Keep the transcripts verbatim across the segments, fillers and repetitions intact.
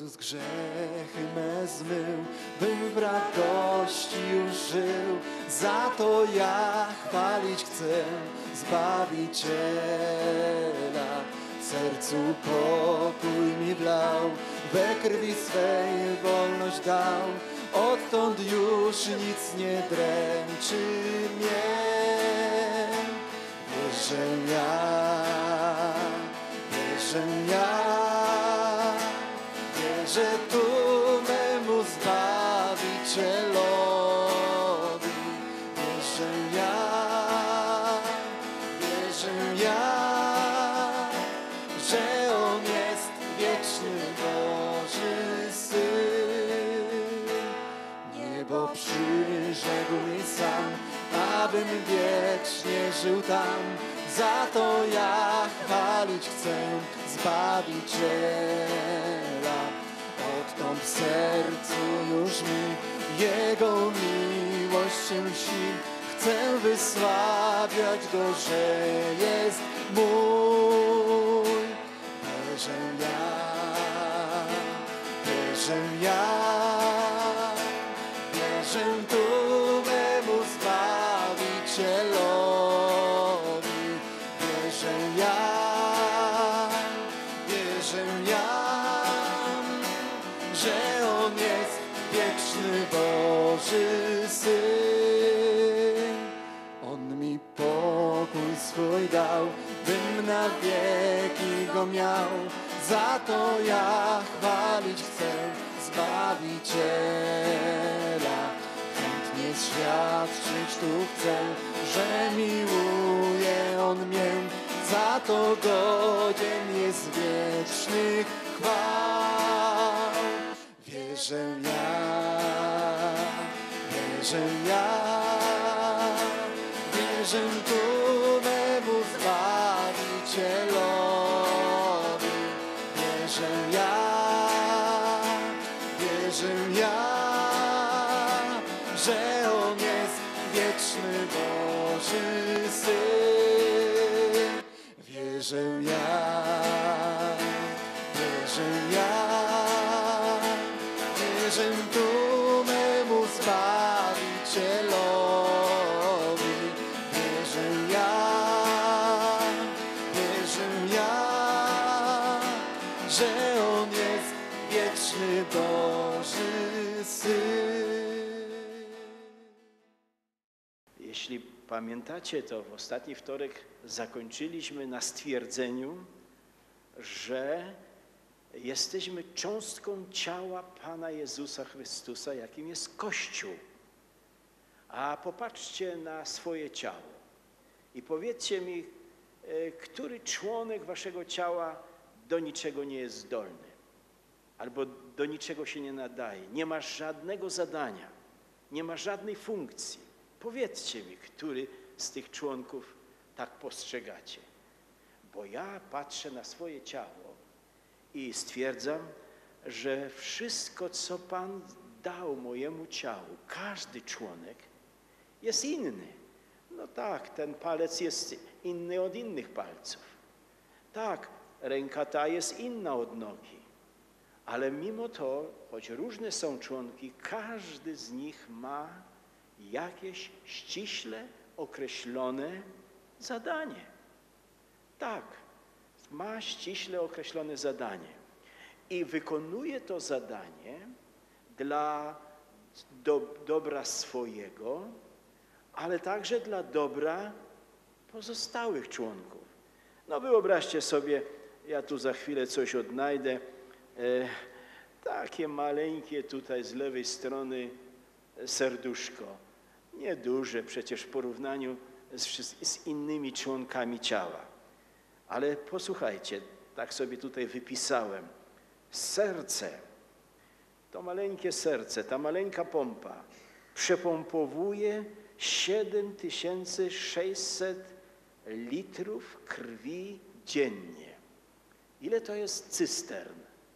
Jezus grzechy me zmył, bym w radości już żył. Za to ja chwalić chcę Zbawiciela. W sercu pokój mi wlał, we krwi swej wolność dał. Odtąd już nic nie dręczy mnie. Wierzę ja, wierzę ja, wierzę tu memu Zbawicielowi. Wierzę ja, wierzę ja, że On jest wieczny Boży Syn. Niebo przyrzekł mi sam, abym wiecznie żył tam. Za to ja chwalić chcę Zbawiciela. Odtąd w sercu już mi Jego miłość się mści. Chcę wysławiać Go, że jest mój. Wierzę ja, wierzę ja, wierzę tu memu Zbawicielowi. Wierzę ja, wierzę ja, że On jest wieczny Boży Syn. On mi pokój swój dał, bym na wieki Go miał. Za to ja chwalić chcę Zbawiciela. Chętnie świadczyć tu chcę, że miłuje On mię. Za to godzien jest wiecznych chwał. Wierzę ja, wierzę ja, wierzę tu memu Zbawicielowi. Wierzę ja, wierzę ja, że On jest wieczny Boży Syn. Wierzę ja, wierzę ja, wierzę tu memu Zbawicielowi. Wierzę ja, wierzę ja, że On jest wieczny Boży Syn. Jeśli pamiętacie, to w ostatni wtorek zakończyliśmy na stwierdzeniu, że jesteśmy cząstką ciała Pana Jezusa Chrystusa, jakim jest Kościół. A popatrzcie na swoje ciało i powiedzcie mi, który członek waszego ciała do niczego nie jest zdolny, albo do niczego się nie nadaje, nie ma żadnego zadania, nie ma żadnej funkcji. Powiedzcie mi, który z tych członków tak postrzegacie. Bo ja patrzę na swoje ciało i stwierdzam, że wszystko, co Pan dał mojemu ciału, każdy członek jest inny. No tak, ten palec jest inny od innych palców. Tak, ręka ta jest inna od nogi. Ale mimo to, choć różne są członki, każdy z nich ma jakieś ściśle określone zadanie. Tak, ma ściśle określone zadanie i wykonuje to zadanie dla do, dobra swojego, ale także dla dobra pozostałych członków. No wyobraźcie sobie, ja tu za chwilę coś odnajdę, e, takie maleńkie tutaj z lewej strony serduszko, nieduże przecież w porównaniu z, z innymi członkami ciała. Ale posłuchajcie, tak sobie tutaj wypisałem. Serce, to maleńkie serce, ta maleńka pompa przepompowuje siedem tysięcy sześćset litrów krwi dziennie. Ile to jest cystern?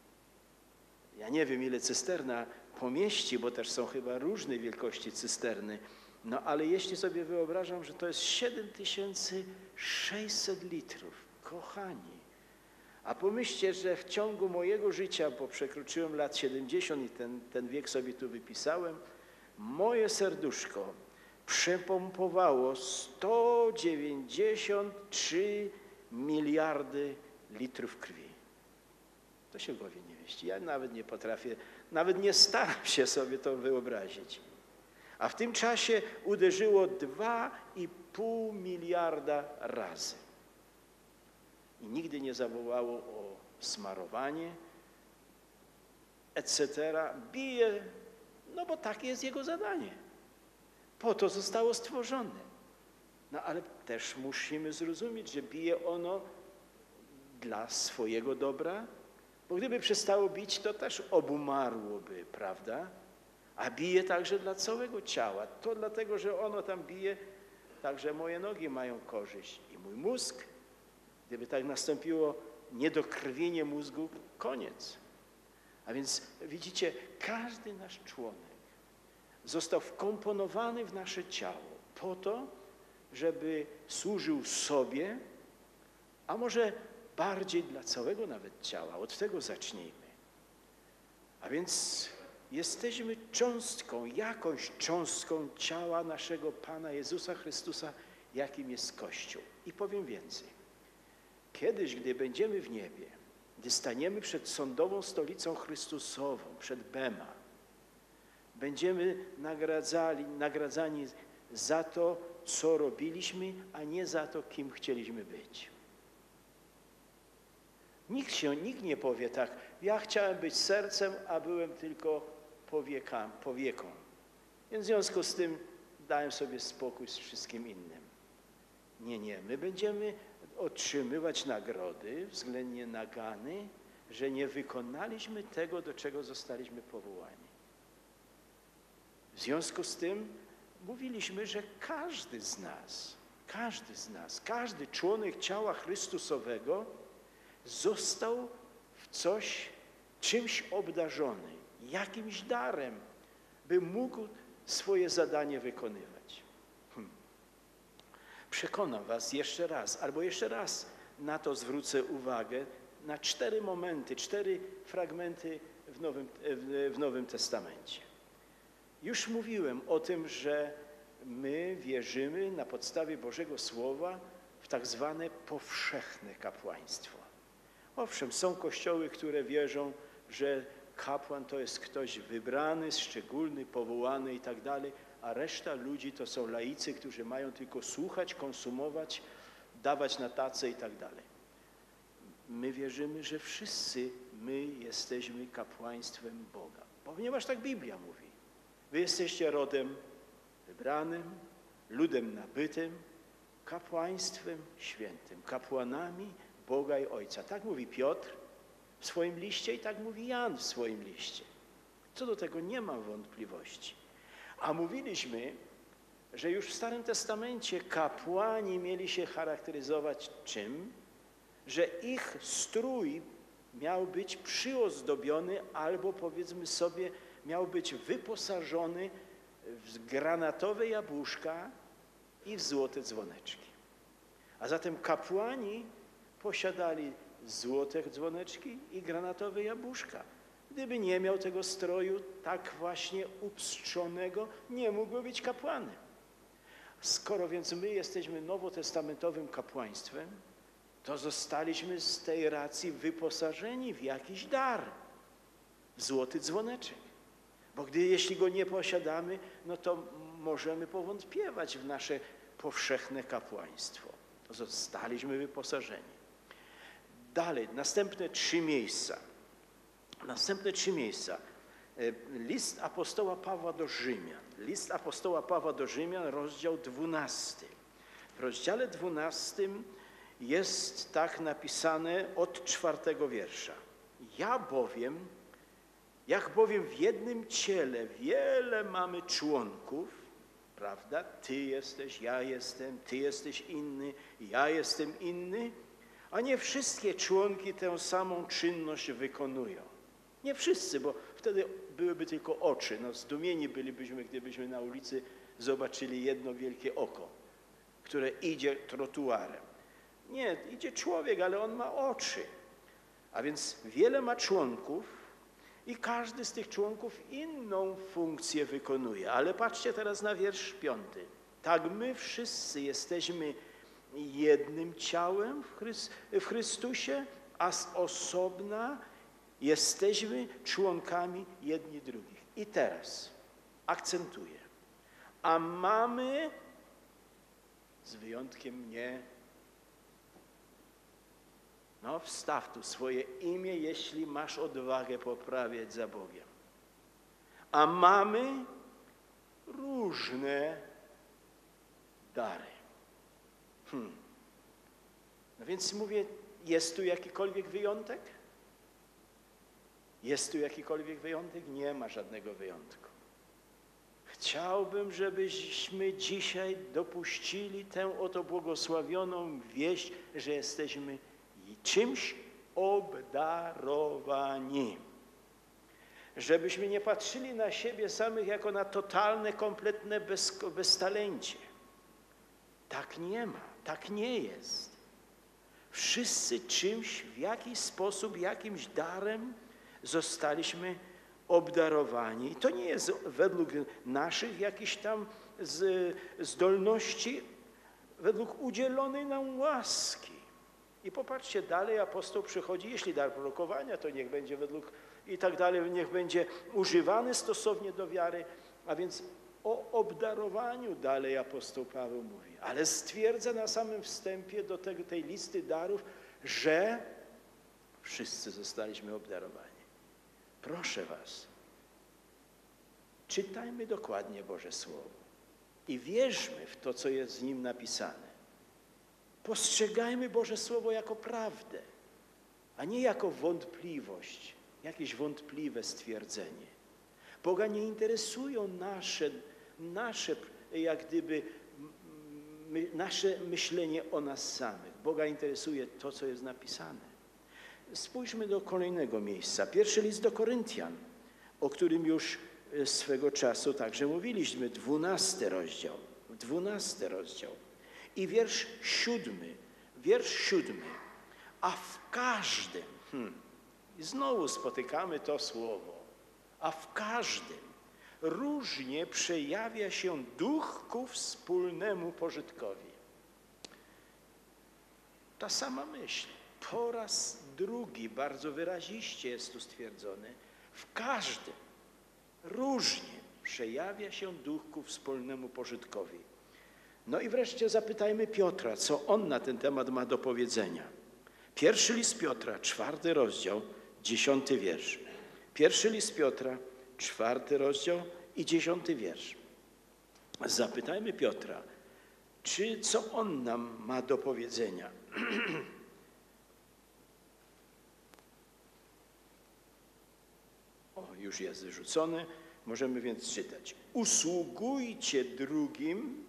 Ja nie wiem, ile cysterna pomieści, bo też są chyba różne wielkości cysterny. No ale jeśli sobie wyobrażam, że to jest siedem tysięcy sześćset litrów, kochani, A pomyślcie, że w ciągu mojego życia, bo przekroczyłem lat siedemdziesiąt i ten, ten wiek sobie tu wypisałem, moje serduszko przepompowało sto dziewięćdziesiąt trzy miliardy litrów krwi. To się w głowie nie mieści. Ja nawet nie potrafię, nawet nie staram się sobie to wyobrazić. A w tym czasie uderzyło dwa i pół miliarda razy. I nigdy nie zawołało o smarowanie, et cetera. Bije, no bo takie jest jego zadanie. Po to zostało stworzone. No ale też musimy zrozumieć, że bije ono dla swojego dobra, bo gdyby przestało bić, to też obumarłoby, prawda? A bije także dla całego ciała. To dlatego, że ono tam bije, także moje nogi mają korzyść i mój mózg. Gdyby tak nastąpiło niedokrwienie mózgu, koniec. A więc widzicie, każdy nasz członek został wkomponowany w nasze ciało po to, żeby służył sobie, a może bardziej dla całego nawet ciała. Od tego zacznijmy. A więc jesteśmy cząstką, jakąś cząstką ciała naszego Pana Jezusa Chrystusa, jakim jest Kościół. I powiem więcej. Kiedyś, gdy będziemy w niebie, gdy staniemy przed sądową stolicą Chrystusową, przed Bema, będziemy nagradzali, nagradzani za to, co robiliśmy, a nie za to, kim chcieliśmy być. Nikt się, nikt nie powie tak, ja chciałem być sercem, a byłem tylko powieka, powieką. Więc w związku z tym dałem sobie spokój z wszystkim innym. Nie, nie, my będziemy otrzymywać nagrody, względnie nagany, że nie wykonaliśmy tego, do czego zostaliśmy powołani. W związku z tym mówiliśmy, że każdy z nas, każdy z nas, każdy członek ciała Chrystusowego został w coś, czymś obdarzony, jakimś darem, by mógł swoje zadanie wykonywać. Hmm. Przekonam was jeszcze raz, albo jeszcze raz na to zwrócę uwagę, na cztery momenty, cztery fragmenty w Nowym, w Nowym Testamencie. Już mówiłem o tym, że my wierzymy na podstawie Bożego Słowa w tak zwane powszechne kapłaństwo. Owszem, są kościoły, które wierzą, że kapłan to jest ktoś wybrany, szczególny, powołany i tak dalej, a reszta ludzi to są laicy, którzy mają tylko słuchać, konsumować, dawać na tacę i tak dalej. My wierzymy, że wszyscy my jesteśmy kapłaństwem Boga, ponieważ tak Biblia mówi. Wy jesteście rodem wybranym, ludem nabytym, kapłaństwem świętym, kapłanami Boga i Ojca. Tak mówi Piotr w swoim liście i tak mówi Jan w swoim liście. Co do tego nie ma wątpliwości. A mówiliśmy, że już w Starym Testamencie kapłani mieli się charakteryzować czym? Że ich strój miał być przyozdobiony albo powiedzmy sobie miał być wyposażony w granatowe jabłuszka i w złote dzwoneczki. A zatem kapłani posiadali złote dzwoneczki i granatowe jabłuszka. Gdyby nie miał tego stroju tak właśnie upstrzonego, nie mógłby być kapłanem. Skoro więc my jesteśmy nowotestamentowym kapłaństwem, to zostaliśmy z tej racji wyposażeni w jakiś dar, w złoty dzwoneczek. Bo gdy, jeśli go nie posiadamy, no to możemy powątpiewać w nasze powszechne kapłaństwo. To zostaliśmy wyposażeni. Dalej, następne trzy miejsca. Następne trzy miejsca. List apostoła Pawła do Rzymian. List apostoła Pawła do Rzymian, rozdział dwunasty. W rozdziale dwunastym jest tak napisane od czwartego wiersza. Ja bowiem, jak bowiem w jednym ciele wiele mamy członków, prawda? Ty jesteś, ja jestem, ty jesteś inny, ja jestem inny, a nie wszystkie członki tę samą czynność wykonują. Nie wszyscy, bo wtedy byłyby tylko oczy. No, zdumieni bylibyśmy, gdybyśmy na ulicy zobaczyli jedno wielkie oko, które idzie trotuarem. Nie, idzie człowiek, ale on ma oczy. A więc wiele ma członków i każdy z tych członków inną funkcję wykonuje. Ale patrzcie teraz na wiersz piąty. Tak my wszyscy jesteśmy jednym ciałem w, Chryst w Chrystusie, a z osobna jesteśmy członkami jedni drugich. I teraz akcentuję. A mamy, z wyjątkiem mnie, no wstaw tu swoje imię, jeśli masz odwagę poprawiać za Bogiem. A mamy różne dary. Hmm. No więc mówię, jest tu jakikolwiek wyjątek? Jest tu jakikolwiek wyjątek? Nie ma żadnego wyjątku. Chciałbym, żebyśmy dzisiaj dopuścili tę oto błogosławioną wieść, że jesteśmy czymś obdarowani. Żebyśmy nie patrzyli na siebie samych jako na totalne, kompletne bez, beztalencie. Tak nie ma, tak nie jest. Wszyscy czymś, w jakiś sposób, jakimś darem zostaliśmy obdarowani. I to nie jest według naszych jakichś tam z, zdolności, według udzielonej nam łaski. I popatrzcie, dalej apostoł przychodzi, jeśli dar prorokowania, to niech będzie według i tak dalej, niech będzie używany stosownie do wiary, a więc o obdarowaniu dalej apostoł Paweł mówi. Ale stwierdza na samym wstępie do tego, tej listy darów, że wszyscy zostaliśmy obdarowani. Proszę was, czytajmy dokładnie Boże Słowo i wierzmy w to, co jest w nim napisane. Postrzegajmy Boże Słowo jako prawdę, a nie jako wątpliwość, jakieś wątpliwe stwierdzenie. Boga nie interesują nasze, nasze jak gdyby, my, nasze myślenie o nas samych. Boga interesuje to, co jest napisane. Spójrzmy do kolejnego miejsca. Pierwszy list do Koryntian, o którym już swego czasu także mówiliśmy, dwunasty rozdział. Dwunasty rozdział. I wiersz siódmy. Wiersz siódmy. A w każdym, hmm, i znowu spotykamy to słowo, a w każdym różnie przejawia się duch ku wspólnemu pożytkowi. Ta sama myśl. Po raz drugi bardzo wyraziście jest tu stwierdzone. W każdym różnie przejawia się duch ku wspólnemu pożytkowi. No i wreszcie zapytajmy Piotra, co on na ten temat ma do powiedzenia. Pierwszy list Piotra, czwarty rozdział, dziesiąty wiersz. Pierwszy list Piotra, czwarty rozdział i dziesiąty wiersz. Zapytajmy Piotra, czy co on nam ma do powiedzenia. O, już jest wyrzucony. Możemy więc czytać. Usługujcie drugim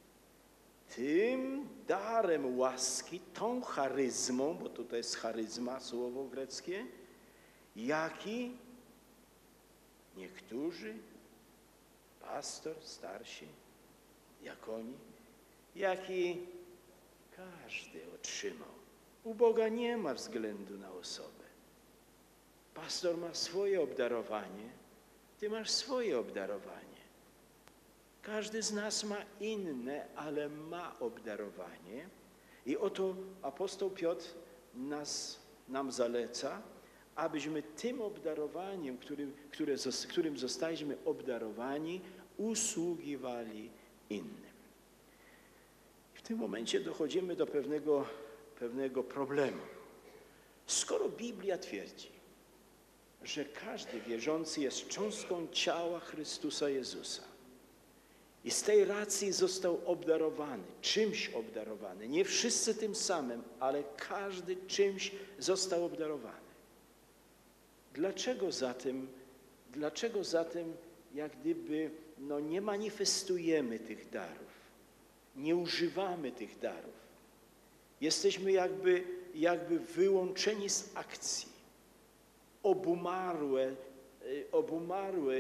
tym darem łaski, tą charyzmą, bo tutaj jest charyzma, słowo greckie, jaki niektórzy, pastor, starsi, diakoni, jaki każdy otrzymał. U Boga nie ma względu na osobę. Pastor ma swoje obdarowanie, ty masz swoje obdarowanie. Każdy z nas ma inne, ale ma obdarowanie. I oto apostoł Piotr nas, nam zaleca, abyśmy tym obdarowaniem, którym, które, którym zostaliśmy obdarowani, usługiwali innym. W tym momencie dochodzimy do pewnego, pewnego problemu. Skoro Biblia twierdzi, że każdy wierzący jest cząstką ciała Chrystusa Jezusa i z tej racji został obdarowany, czymś obdarowany, nie wszyscy tym samym, ale każdy czymś został obdarowany. Dlaczego zatem, dlaczego zatem jak gdyby no, nie manifestujemy tych darów, nie używamy tych darów? Jesteśmy jakby, jakby wyłączeni z akcji. Obumarłe, obumarłe,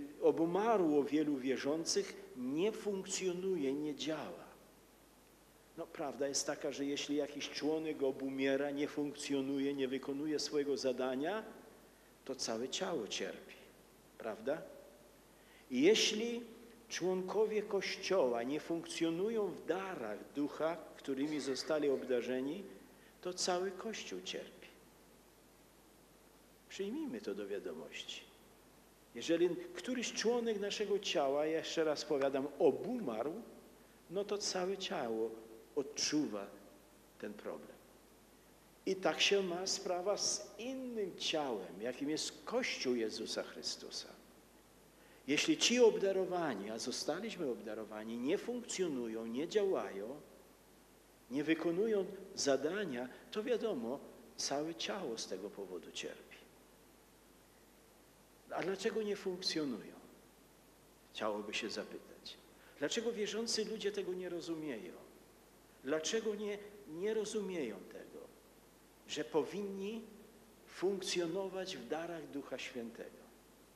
obumarło wielu wierzących, nie funkcjonuje, nie działa. No prawda jest taka, że jeśli jakiś członek obumiera, nie funkcjonuje, nie wykonuje swojego zadania, to całe ciało cierpi. Prawda? I jeśli członkowie Kościoła nie funkcjonują w darach ducha, którymi zostali obdarzeni, to cały Kościół cierpi. Przyjmijmy to do wiadomości. Jeżeli któryś członek naszego ciała, jeszcze raz powiadam, obumarł, no to całe ciało odczuwa ten problem. I tak się ma sprawa z innym ciałem, jakim jest Kościół Jezusa Chrystusa. Jeśli ci obdarowani, a zostaliśmy obdarowani, nie funkcjonują, nie działają, nie wykonują zadania, to wiadomo, całe ciało z tego powodu cierpi. A dlaczego nie funkcjonują? Chciałoby się zapytać. Dlaczego wierzący ludzie tego nie rozumieją? Dlaczego nie, nie rozumieją tego, że powinni funkcjonować w darach Ducha Świętego?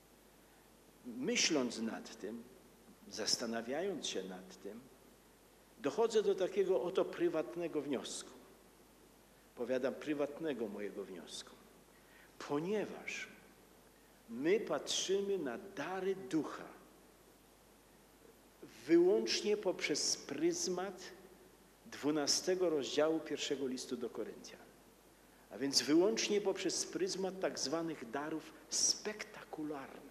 Myśląc nad tym, zastanawiając się nad tym, dochodzę do takiego oto prywatnego wniosku. Powiadam, prywatnego mojego wniosku. Ponieważ my patrzymy na dary Ducha wyłącznie poprzez pryzmat dwunastego rozdziału pierwszego listu do Koryntian. A więc wyłącznie poprzez pryzmat tak zwanych darów spektakularnych.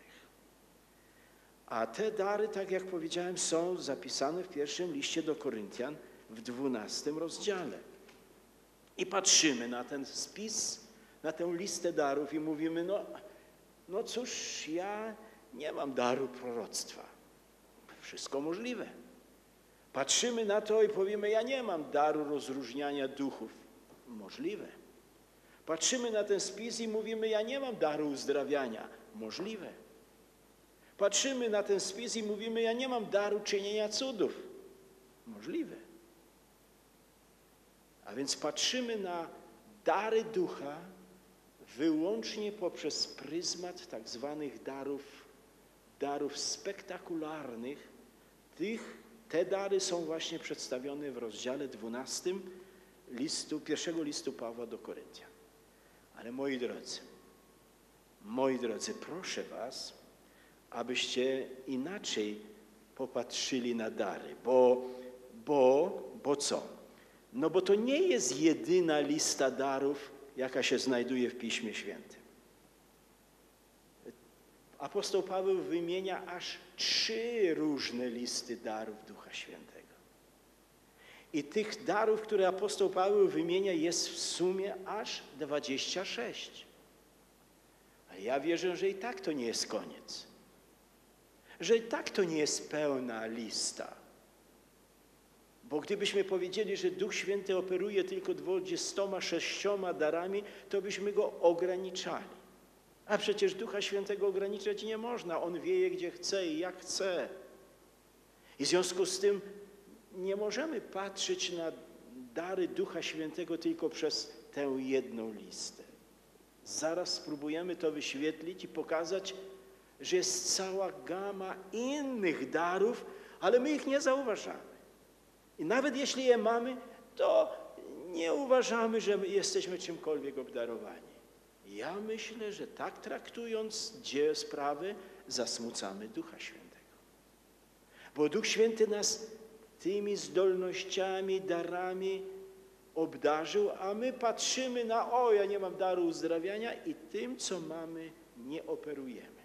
A te dary, tak jak powiedziałem, są zapisane w pierwszym liście do Koryntian w dwunastym rozdziale. I patrzymy na ten spis, na tę listę darów i mówimy, no, no cóż, ja nie mam daru proroctwa. Wszystko możliwe. Patrzymy na to i powiemy, ja nie mam daru rozróżniania duchów. Możliwe. Patrzymy na ten spis i mówimy, ja nie mam daru uzdrawiania. Możliwe. Patrzymy na ten spis i mówimy, ja nie mam daru czynienia cudów. Możliwe. A więc patrzymy na dary ducha wyłącznie poprzez pryzmat tak zwanych darów, darów spektakularnych. Tych, te dary są właśnie przedstawione w rozdziale dwunastym listu, pierwszego listu Pawła do Koryntian. Ale moi drodzy, moi drodzy, proszę was, abyście inaczej popatrzyli na dary, bo, bo, bo co? No bo to nie jest jedyna lista darów, jaka się znajduje w Piśmie Świętym. Apostoł Paweł wymienia aż trzy różne listy darów Ducha Świętego. I tych darów, które apostoł Paweł wymienia, jest w sumie aż dwadzieścia sześć. Ale ja wierzę, że i tak to nie jest koniec. Że i tak to nie jest pełna lista. Bo gdybyśmy powiedzieli, że Duch Święty operuje tylko dwudziestoma sześcioma darami, to byśmy go ograniczali. A przecież Ducha Świętego ograniczać nie można. On wieje gdzie chce i jak chce. I w związku z tym nie możemy patrzeć na dary Ducha Świętego tylko przez tę jedną listę. Zaraz spróbujemy to wyświetlić i pokazać, że jest cała gama innych darów, ale my ich nie zauważamy. I nawet jeśli je mamy, to nie uważamy, że jesteśmy czymkolwiek obdarowani. Ja myślę, że tak traktując dzieje sprawy, zasmucamy Ducha Świętego. Bo Duch Święty nas tymi zdolnościami, darami obdarzył, a my patrzymy na, o, ja nie mam daru uzdrawiania i tym, co mamy, nie operujemy.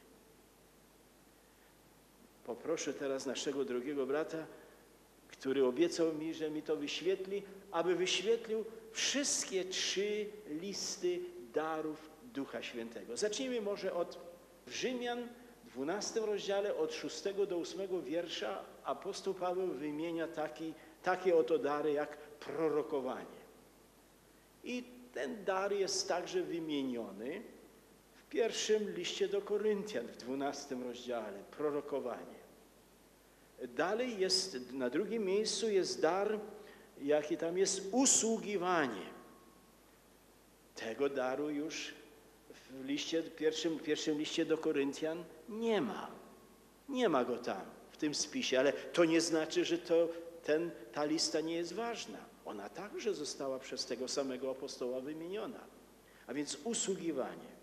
Poproszę teraz naszego drogiego brata, który obiecał mi, że mi to wyświetli, aby wyświetlił wszystkie trzy listy darów Ducha Świętego. Zacznijmy może od Rzymian, w dwunastym rozdziale, od szóstego do ósmego wiersza. Apostoł Paweł wymienia taki, takie oto dary jak prorokowanie. I ten dar jest także wymieniony w pierwszym liście do Koryntian, w dwunastym rozdziale, prorokowanie. Dalej jest, na drugim miejscu jest dar, jaki tam jest, usługiwanie. Tego daru już w liście, pierwszym, pierwszym liście do Koryntian nie ma. Nie ma go tam, w tym spisie, ale to nie znaczy, że to, ten, ta lista nie jest ważna. Ona także została przez tego samego apostoła wymieniona. A więc usługiwanie.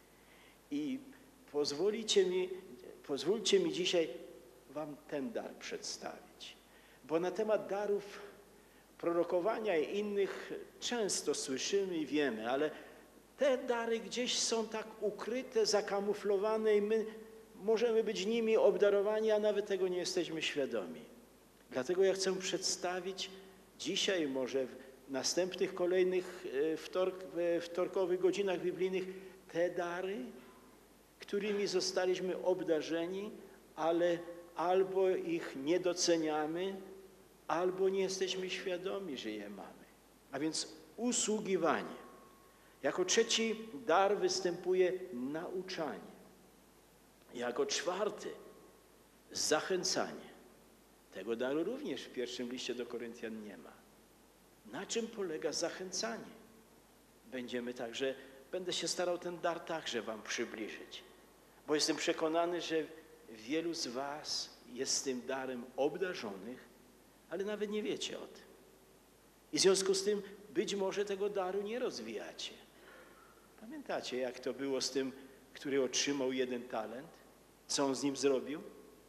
I pozwolicie mi, pozwólcie mi dzisiaj wam ten dar przedstawić. Bo na temat darów prorokowania i innych często słyszymy i wiemy, ale te dary gdzieś są tak ukryte, zakamuflowane i my możemy być nimi obdarowani, a nawet tego nie jesteśmy świadomi. Dlatego ja chcę przedstawić dzisiaj, może w następnych, kolejnych wtork, wtorkowych godzinach biblijnych te dary, którymi zostaliśmy obdarzeni, ale albo ich nie doceniamy, albo nie jesteśmy świadomi, że je mamy. A więc usługiwanie. Jako trzeci dar występuje nauczanie. Jako czwarty zachęcanie. Tego daru również w pierwszym liście do Koryntian nie ma. Na czym polega zachęcanie? Będziemy także, będę się starał ten dar także wam przybliżyć. Bo jestem przekonany, że wielu z was jest tym darem obdarzonych, ale nawet nie wiecie o tym. I w związku z tym być może tego daru nie rozwijacie. Pamiętacie, jak to było z tym, który otrzymał jeden talent? Co on z nim zrobił?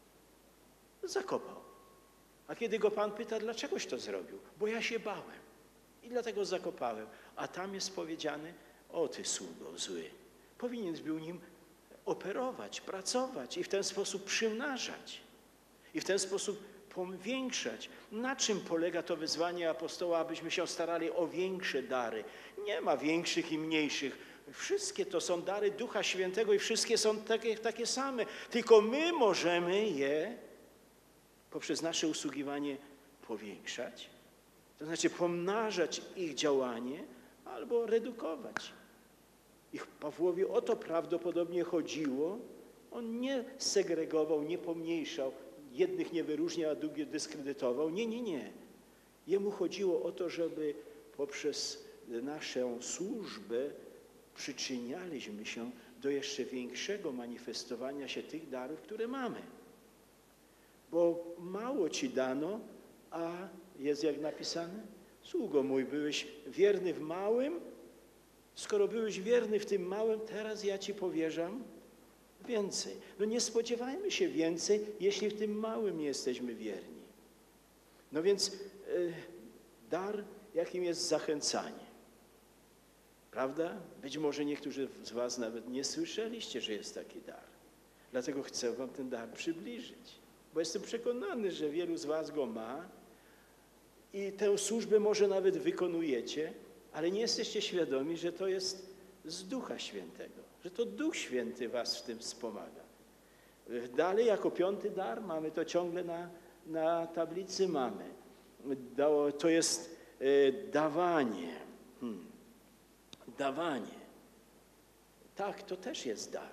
Zakopał. A kiedy go Pan pyta, dlaczegoś to zrobił? Bo ja się bałem i dlatego zakopałem. A tam jest powiedziane, o ty sługo zły, powinieneś był nim operować, pracować i w ten sposób przymnażać. I w ten sposób powiększać. Na czym polega to wyzwanie apostoła, abyśmy się starali o większe dary? Nie ma większych i mniejszych. Wszystkie to są dary Ducha Świętego i wszystkie są takie, takie same. Tylko my możemy je poprzez nasze usługiwanie powiększać, to znaczy pomnażać ich działanie albo redukować. I Pawłowi o to prawdopodobnie chodziło. On nie segregował, nie pomniejszał, jednych nie wyróżniał, a drugich dyskredytował. Nie, nie, nie. Jemu chodziło o to, żeby poprzez naszą służbę przyczynialiśmy się do jeszcze większego manifestowania się tych darów, które mamy. Bo mało ci dano, a jest jak napisane, sługo mój, byłeś wierny w małym, skoro byłeś wierny w tym małym, teraz ja ci powierzam więcej. No nie spodziewajmy się więcej, jeśli w tym małym nie jesteśmy wierni. No więc y, dar, jakim jest zachęcanie. Prawda? Być może niektórzy z was nawet nie słyszeliście, że jest taki dar. Dlatego chcę wam ten dar przybliżyć. Bo jestem przekonany, że wielu z was go ma i tę służbę może nawet wykonujecie, ale nie jesteście świadomi, że to jest z Ducha Świętego, że to Duch Święty was w tym wspomaga. Dalej, jako piąty dar, mamy to ciągle na, na tablicy, mamy. To jest dawanie. Hmm. Dawanie. Tak, to też jest dar.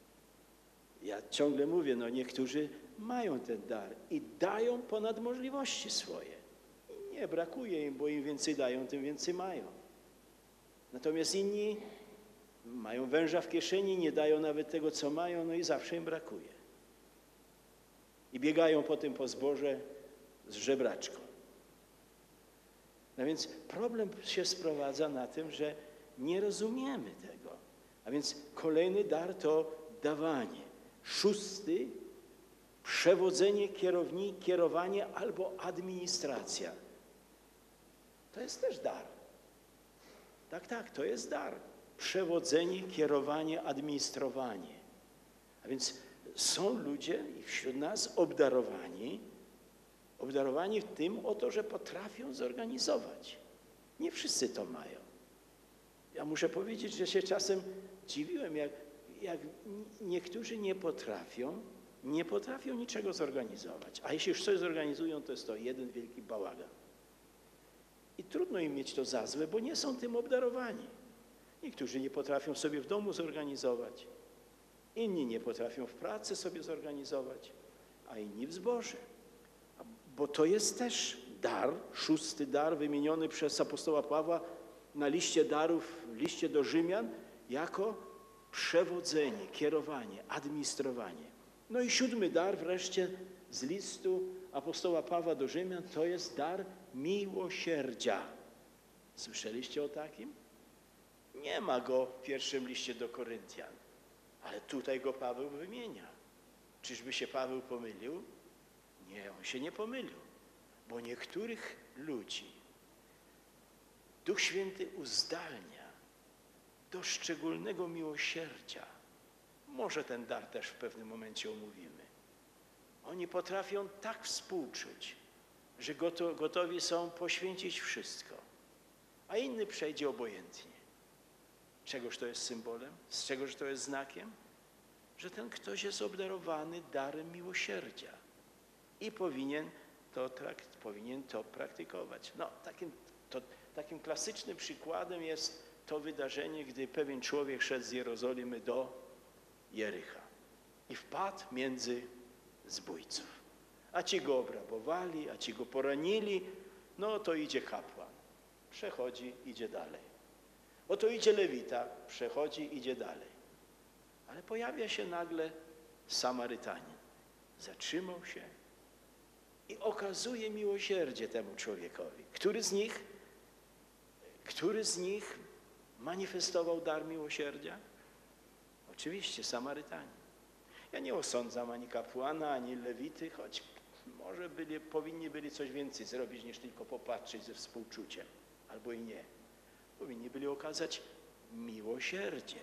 Ja ciągle mówię, no niektórzy mają ten dar i dają ponad możliwości swoje. I nie brakuje im, bo im więcej dają, tym więcej mają. Natomiast inni mają węża w kieszeni, nie dają nawet tego, co mają, no i zawsze im brakuje. I biegają potem po zboże z żebraczką. No więc problem się sprowadza na tym, że nie rozumiemy tego. A więc kolejny dar to dawanie. Szósty, przewodzenie, kierowni, kierowanie albo administracja. To jest też dar. Tak, tak, to jest dar. Przewodzenie, kierowanie, administrowanie. A więc są ludzie wśród nas obdarowani, obdarowani w tym oto, że potrafią zorganizować. Nie wszyscy to mają. Ja muszę powiedzieć, że się czasem dziwiłem, jak, jak niektórzy nie potrafią, nie potrafią niczego zorganizować. A jeśli już coś zorganizują, to jest to jeden wielki bałagan. I trudno im mieć to za złe, bo nie są tym obdarowani. Niektórzy nie potrafią sobie w domu zorganizować, inni nie potrafią w pracy sobie zorganizować, a inni w zborze. Bo to jest też dar, szósty dar wymieniony przez apostoła Pawła na liście darów, w liście do Rzymian, jako przewodzenie, kierowanie, administrowanie. No i siódmy dar wreszcie z listu apostoła Pawła do Rzymian, to jest dar miłosierdzia. Słyszeliście o takim? Nie ma go w pierwszym liście do Koryntian, ale tutaj go Paweł wymienia. Czyżby się Paweł pomylił? Nie, on się nie pomylił, bo niektórych ludzi Duch Święty uzdalnia do szczególnego miłosierdzia. Może ten dar też w pewnym momencie omówimy. Oni potrafią tak współczuć, że gotowi są poświęcić wszystko, a inny przejdzie obojętnie. Czegoż to jest symbolem? Z czegoż to jest znakiem? Że ten ktoś jest obdarowany darem miłosierdzia i powinien to, trakt, powinien to praktykować. No, takim, to, takim klasycznym przykładem jest to wydarzenie, gdy pewien człowiek szedł z Jerozolimy do Jericha i wpadł między zbójców. A ci go obrabowali, a ci go poranili, no to idzie kapłan, przechodzi, idzie dalej. Oto idzie lewita, przechodzi, idzie dalej. Ale pojawia się nagle Samarytanin. Zatrzymał się i okazuje miłosierdzie temu człowiekowi. Który z nich, który z nich manifestował dar miłosierdzia? Oczywiście Samarytanin. Ja nie osądzam ani kapłana, ani lewity, choć może byli, powinni byli coś więcej zrobić, niż tylko popatrzeć ze współczuciem, albo i nie. Powinni byli okazać miłosierdzie.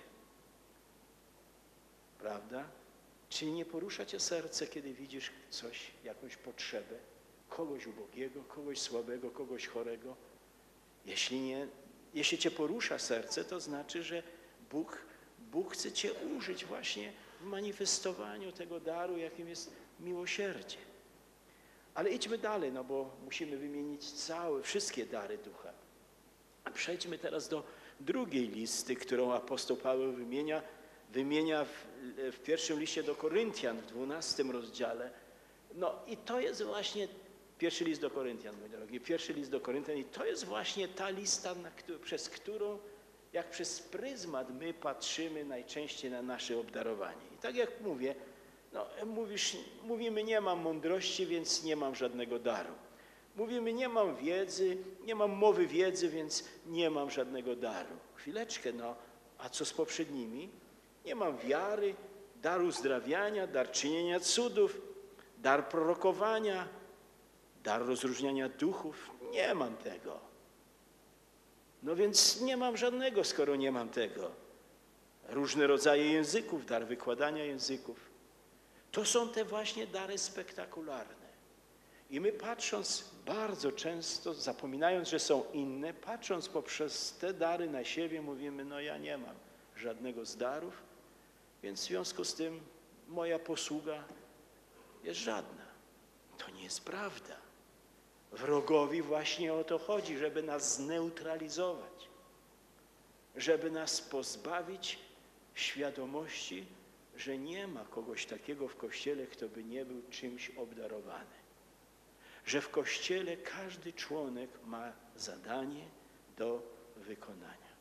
Prawda? Czy nie porusza cię serce, kiedy widzisz coś, jakąś potrzebę, kogoś ubogiego, kogoś słabego, kogoś chorego? Jeśli nie, jeśli cię porusza serce, to znaczy, że Bóg, Bóg chce cię użyć właśnie w manifestowaniu tego daru, jakim jest miłosierdzie. Ale idźmy dalej, no bo musimy wymienić całe, wszystkie dary Ducha. A przejdźmy teraz do drugiej listy, którą apostoł Paweł wymienia, wymienia w, w pierwszym liście do Koryntian, w dwunastym rozdziale. No i to jest właśnie pierwszy list do Koryntian, mój drogi, pierwszy list do Koryntian i to jest właśnie ta lista, na, przez którą, jak przez pryzmat my patrzymy najczęściej na nasze obdarowanie. I tak jak mówię, no mówisz, mówimy, nie mam mądrości, więc nie mam żadnego daru. Mówimy, nie mam wiedzy, nie mam mowy wiedzy, więc nie mam żadnego daru. Chwileczkę, no, a co z poprzednimi? Nie mam wiary, dar uzdrawiania, dar czynienia cudów, dar prorokowania, dar rozróżniania duchów. Nie mam tego. No więc nie mam żadnego, skoro nie mam tego. Różne rodzaje języków, dar wykładania języków. To są te właśnie dary spektakularne. I my patrząc bardzo często, zapominając, że są inne, patrząc poprzez te dary na siebie, mówimy, no ja nie mam żadnego z darów, więc w związku z tym moja posługa jest żadna. To nie jest prawda. Wrogowi właśnie o to chodzi, żeby nas zneutralizować, żeby nas pozbawić świadomości, że nie ma kogoś takiego w Kościele, kto by nie był czymś obdarowany. Że w Kościele każdy członek ma zadanie do wykonania.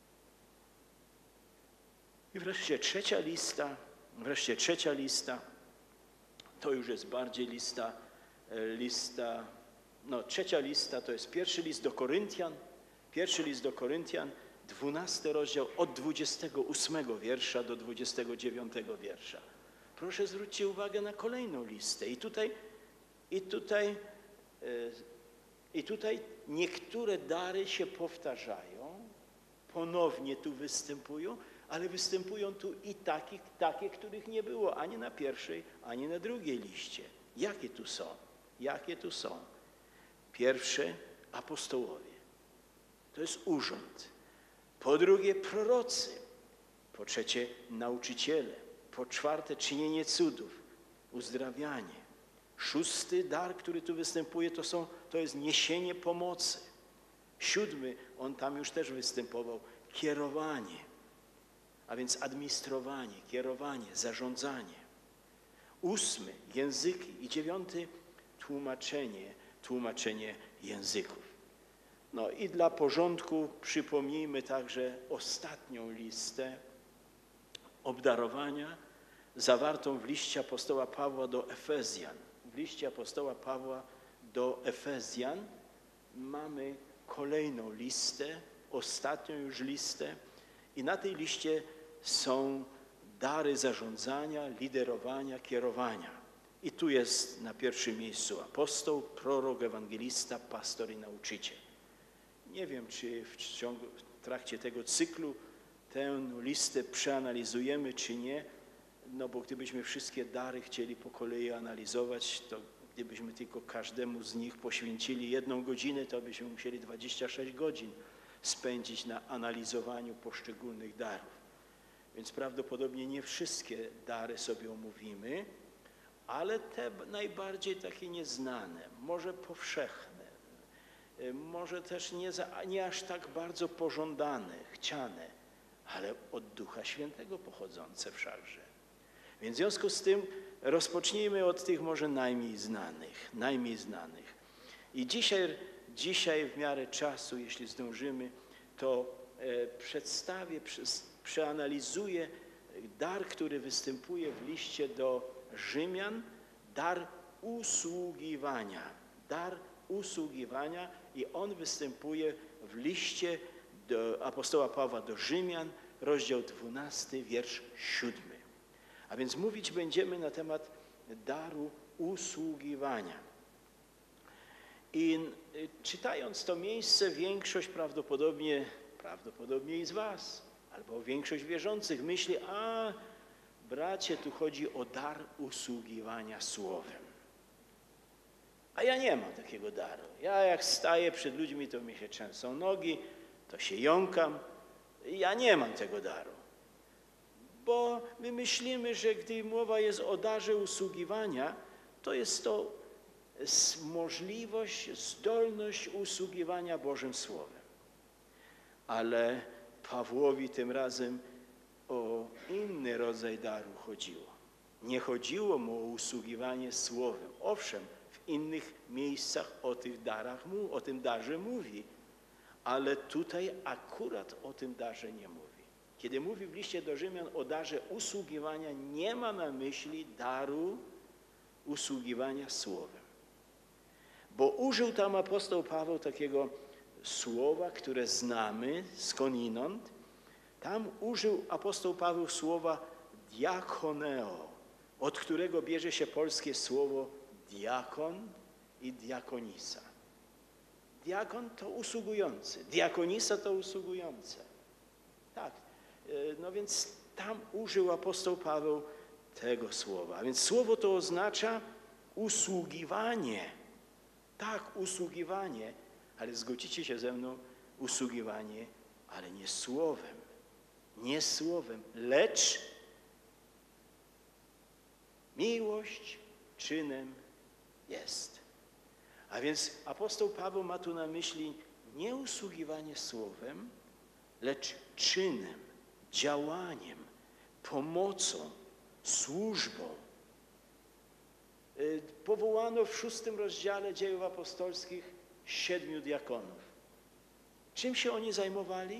I wreszcie trzecia lista, wreszcie trzecia lista, to już jest bardziej lista, lista, no trzecia lista to jest pierwszy list do Koryntian, pierwszy list do Koryntian, dwunasty rozdział od dwudziestego ósmego wiersza do dwudziestego dziewiątego wiersza. Proszę zwróćcie uwagę na kolejną listę i tutaj, i tutaj, i tutaj niektóre dary się powtarzają, ponownie tu występują, ale występują tu i takie, takie, których nie było ani na pierwszej, ani na drugiej liście. Jakie tu są? Jakie tu są? Pierwsze, apostołowie. To jest urząd. Po drugie, prorocy. Po trzecie, nauczyciele. Po czwarte, czynienie cudów, uzdrawianie. Szósty dar, który tu występuje, to, są, to jest niesienie pomocy. Siódmy, on tam już też występował, kierowanie. A więc administrowanie, kierowanie, zarządzanie. Ósmy, języki. I dziewiąty, tłumaczenie, tłumaczenie języków. No i dla porządku przypomnijmy także ostatnią listę obdarowania zawartą w liście apostoła Pawła do Efezjan w w liście apostoła Pawła do Efezjan mamy kolejną listę, ostatnią już listę i na tej liście są dary zarządzania, liderowania, kierowania. I tu jest na pierwszym miejscu apostoł, prorok, ewangelista, pastor i nauczyciel. Nie wiem, czy w, ciągu, w trakcie tego cyklu tę listę przeanalizujemy, czy nie, no bo gdybyśmy wszystkie dary chcieli po kolei analizować, to gdybyśmy tylko każdemu z nich poświęcili jedną godzinę, to byśmy musieli dwadzieścia sześć godzin spędzić na analizowaniu poszczególnych darów. Więc prawdopodobnie nie wszystkie dary sobie omówimy, ale te najbardziej takie nieznane, może powszechne, może też nie, za, nie aż tak bardzo pożądane, chciane, ale od Ducha Świętego pochodzące wszakże. Więc w związku z tym rozpocznijmy od tych może najmniej znanych, najmniej znanych. I dzisiaj, dzisiaj w miarę czasu, jeśli zdążymy, to e, przedstawię, przeanalizuję dar, który występuje w liście do Rzymian, dar usługiwania. Dar usługiwania i on występuje w liście do apostoła Pawła do Rzymian, rozdział dwunasty, wiersz siódmy. A więc mówić będziemy na temat daru usługiwania. I czytając to miejsce, większość prawdopodobnie, prawdopodobnie i z was, albo większość wierzących myśli, a bracie, tu chodzi o dar usługiwania słowem. A ja nie mam takiego daru. Ja jak staję przed ludźmi, to mi się trzęsą nogi, to się jąkam. Ja nie mam tego daru. Bo my myślimy, że gdy mowa jest o darze usługiwania, to jest to możliwość, zdolność usługiwania Bożym Słowem. Ale Pawłowi tym razem o inny rodzaj daru chodziło. Nie chodziło mu o usługiwanie Słowem. Owszem, w innych miejscach o tych darach, o tym darze mówi, ale tutaj akurat o tym darze nie mówi. Kiedy mówi w liście do Rzymian o darze usługiwania, nie ma na myśli daru usługiwania Słowem. Bo użył tam apostoł Paweł takiego słowa, które znamy skądinąd. Tam użył apostoł Paweł słowa diakoneo, od którego bierze się polskie słowo diakon i diakonisa. Diakon to usługujący, diakonisa to usługujące. Tak, no więc tam użył apostoł Paweł tego słowa. A więc słowo to oznacza usługiwanie. Tak, usługiwanie, ale zgodzicie się ze mną, usługiwanie, ale nie słowem. Nie słowem, lecz miłość czynem jest. A więc apostoł Paweł ma tu na myśli nie usługiwanie słowem, lecz czynem, działaniem, pomocą, służbą. Powołano w szóstym rozdziale Dziejów Apostolskich siedmiu diakonów. Czym się oni zajmowali?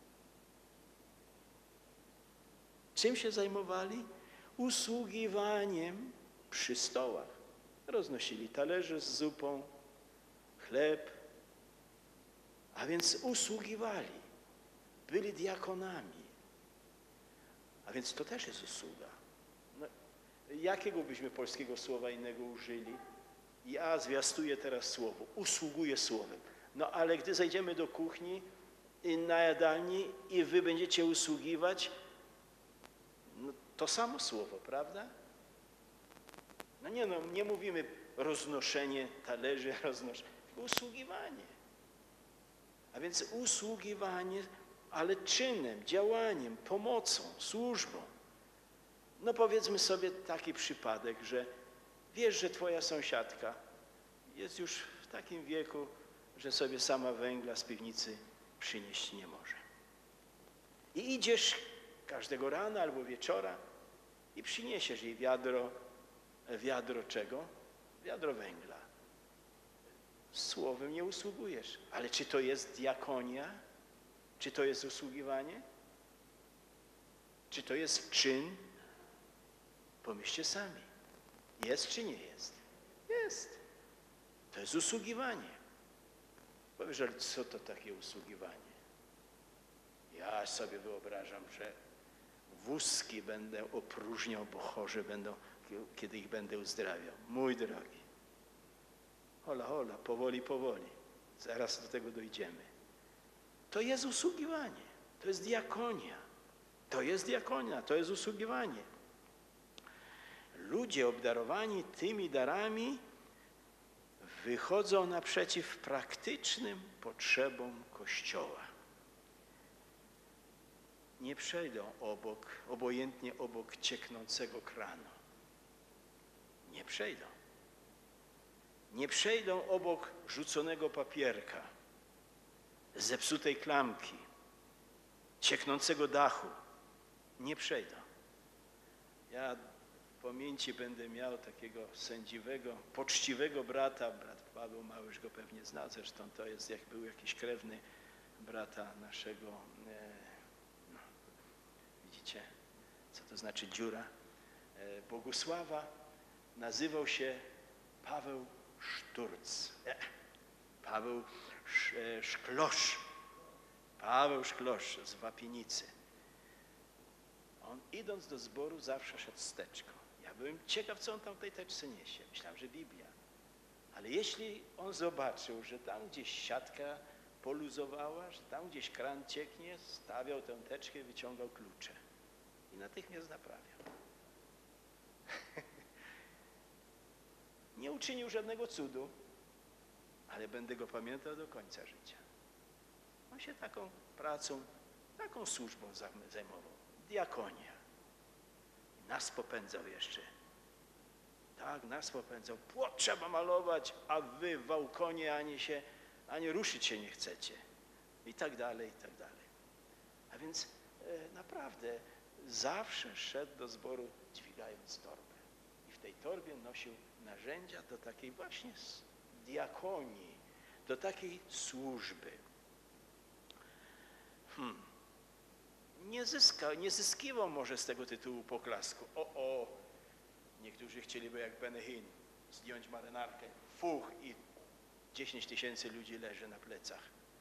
Czym się zajmowali? Usługiwaniem przy stołach. Roznosili talerze z zupą, chleb, a więc usługiwali. Byli diakonami. A więc to też jest usługa. No, jakiego byśmy polskiego słowa innego użyli? Ja zwiastuję teraz słowo, usługuję słowem. No ale gdy zajdziemy do kuchni i na jadalni i wy będziecie usługiwać, no to samo słowo, prawda? No nie, no nie mówimy roznoszenie talerzy, roznoszenie, tylko usługiwanie. A więc usługiwanie, ale czynem, działaniem, pomocą, służbą. No powiedzmy sobie taki przypadek, że wiesz, że twoja sąsiadka jest już w takim wieku, że sobie sama węgla z piwnicy przynieść nie może. I idziesz każdego rana albo wieczora i przyniesiesz jej wiadro, wiadro czego? Wiadro węgla. Słowem nie usługujesz. Ale czy to jest diakonia? Czy to jest usługiwanie? Czy to jest czyn? Pomyślcie sami. Jest czy nie jest? Jest. To jest usługiwanie. Powiesz, ale co to takie usługiwanie? Ja sobie wyobrażam, że wózki będę opróżniał, bo chorzy będą, kiedy ich będę uzdrawiał. Mój drogi. Hola, hola, powoli, powoli. Zaraz do tego dojdziemy. To jest usługiwanie. To jest diakonia. To jest diakonia, to jest usługiwanie. Ludzie obdarowani tymi darami wychodzą naprzeciw praktycznym potrzebom Kościoła. Nie przejdą obok, obojętnie obok cieknącego kranu. Nie przejdą. Nie przejdą obok rzuconego papierka, zepsutej klamki, cieknącego dachu. Nie przejdą. Ja w pamięci będę miał takiego sędziwego, poczciwego brata, brat Paweł Małysz go pewnie zna, zresztą to jest, jak był jakiś krewny brata naszego, e, no, widzicie, co to znaczy dziura, e, Bogusława, nazywał się Paweł Szturc, e, Paweł Sz, e, Szklosz, Paweł Szklosz z Wapienicy. On idąc do zboru zawsze szedł z teczką. Ja byłem ciekaw, co on tam w tej teczce niesie. Myślałem, że Biblia. Ale jeśli on zobaczył, że tam gdzieś siatka poluzowała, że tam gdzieś kran cieknie, stawiał tę teczkę i wyciągał klucze. I natychmiast naprawiał. Nie uczynił żadnego cudu, ale będę go pamiętał do końca życia. On się taką pracą, taką służbą zajmował. Diakonia. Nas popędzał jeszcze. Tak, nas popędzał. Płot trzeba malować, a wy w wałkonie ani się, ani ruszyć się nie chcecie. I tak dalej, i tak dalej. A więc e, naprawdę zawsze szedł do zboru dźwigając torbę. I w tej torbie nosił narzędzia do takiej właśnie diakonii, do takiej służby. Hmm. Nie, zyskał, nie zyskiwał może z tego tytułu poklasku. O, o, niektórzy chcieliby jak Benny Hinn zdjąć marynarkę, fuch i dziesięć tysięcy ludzi leży na plecach.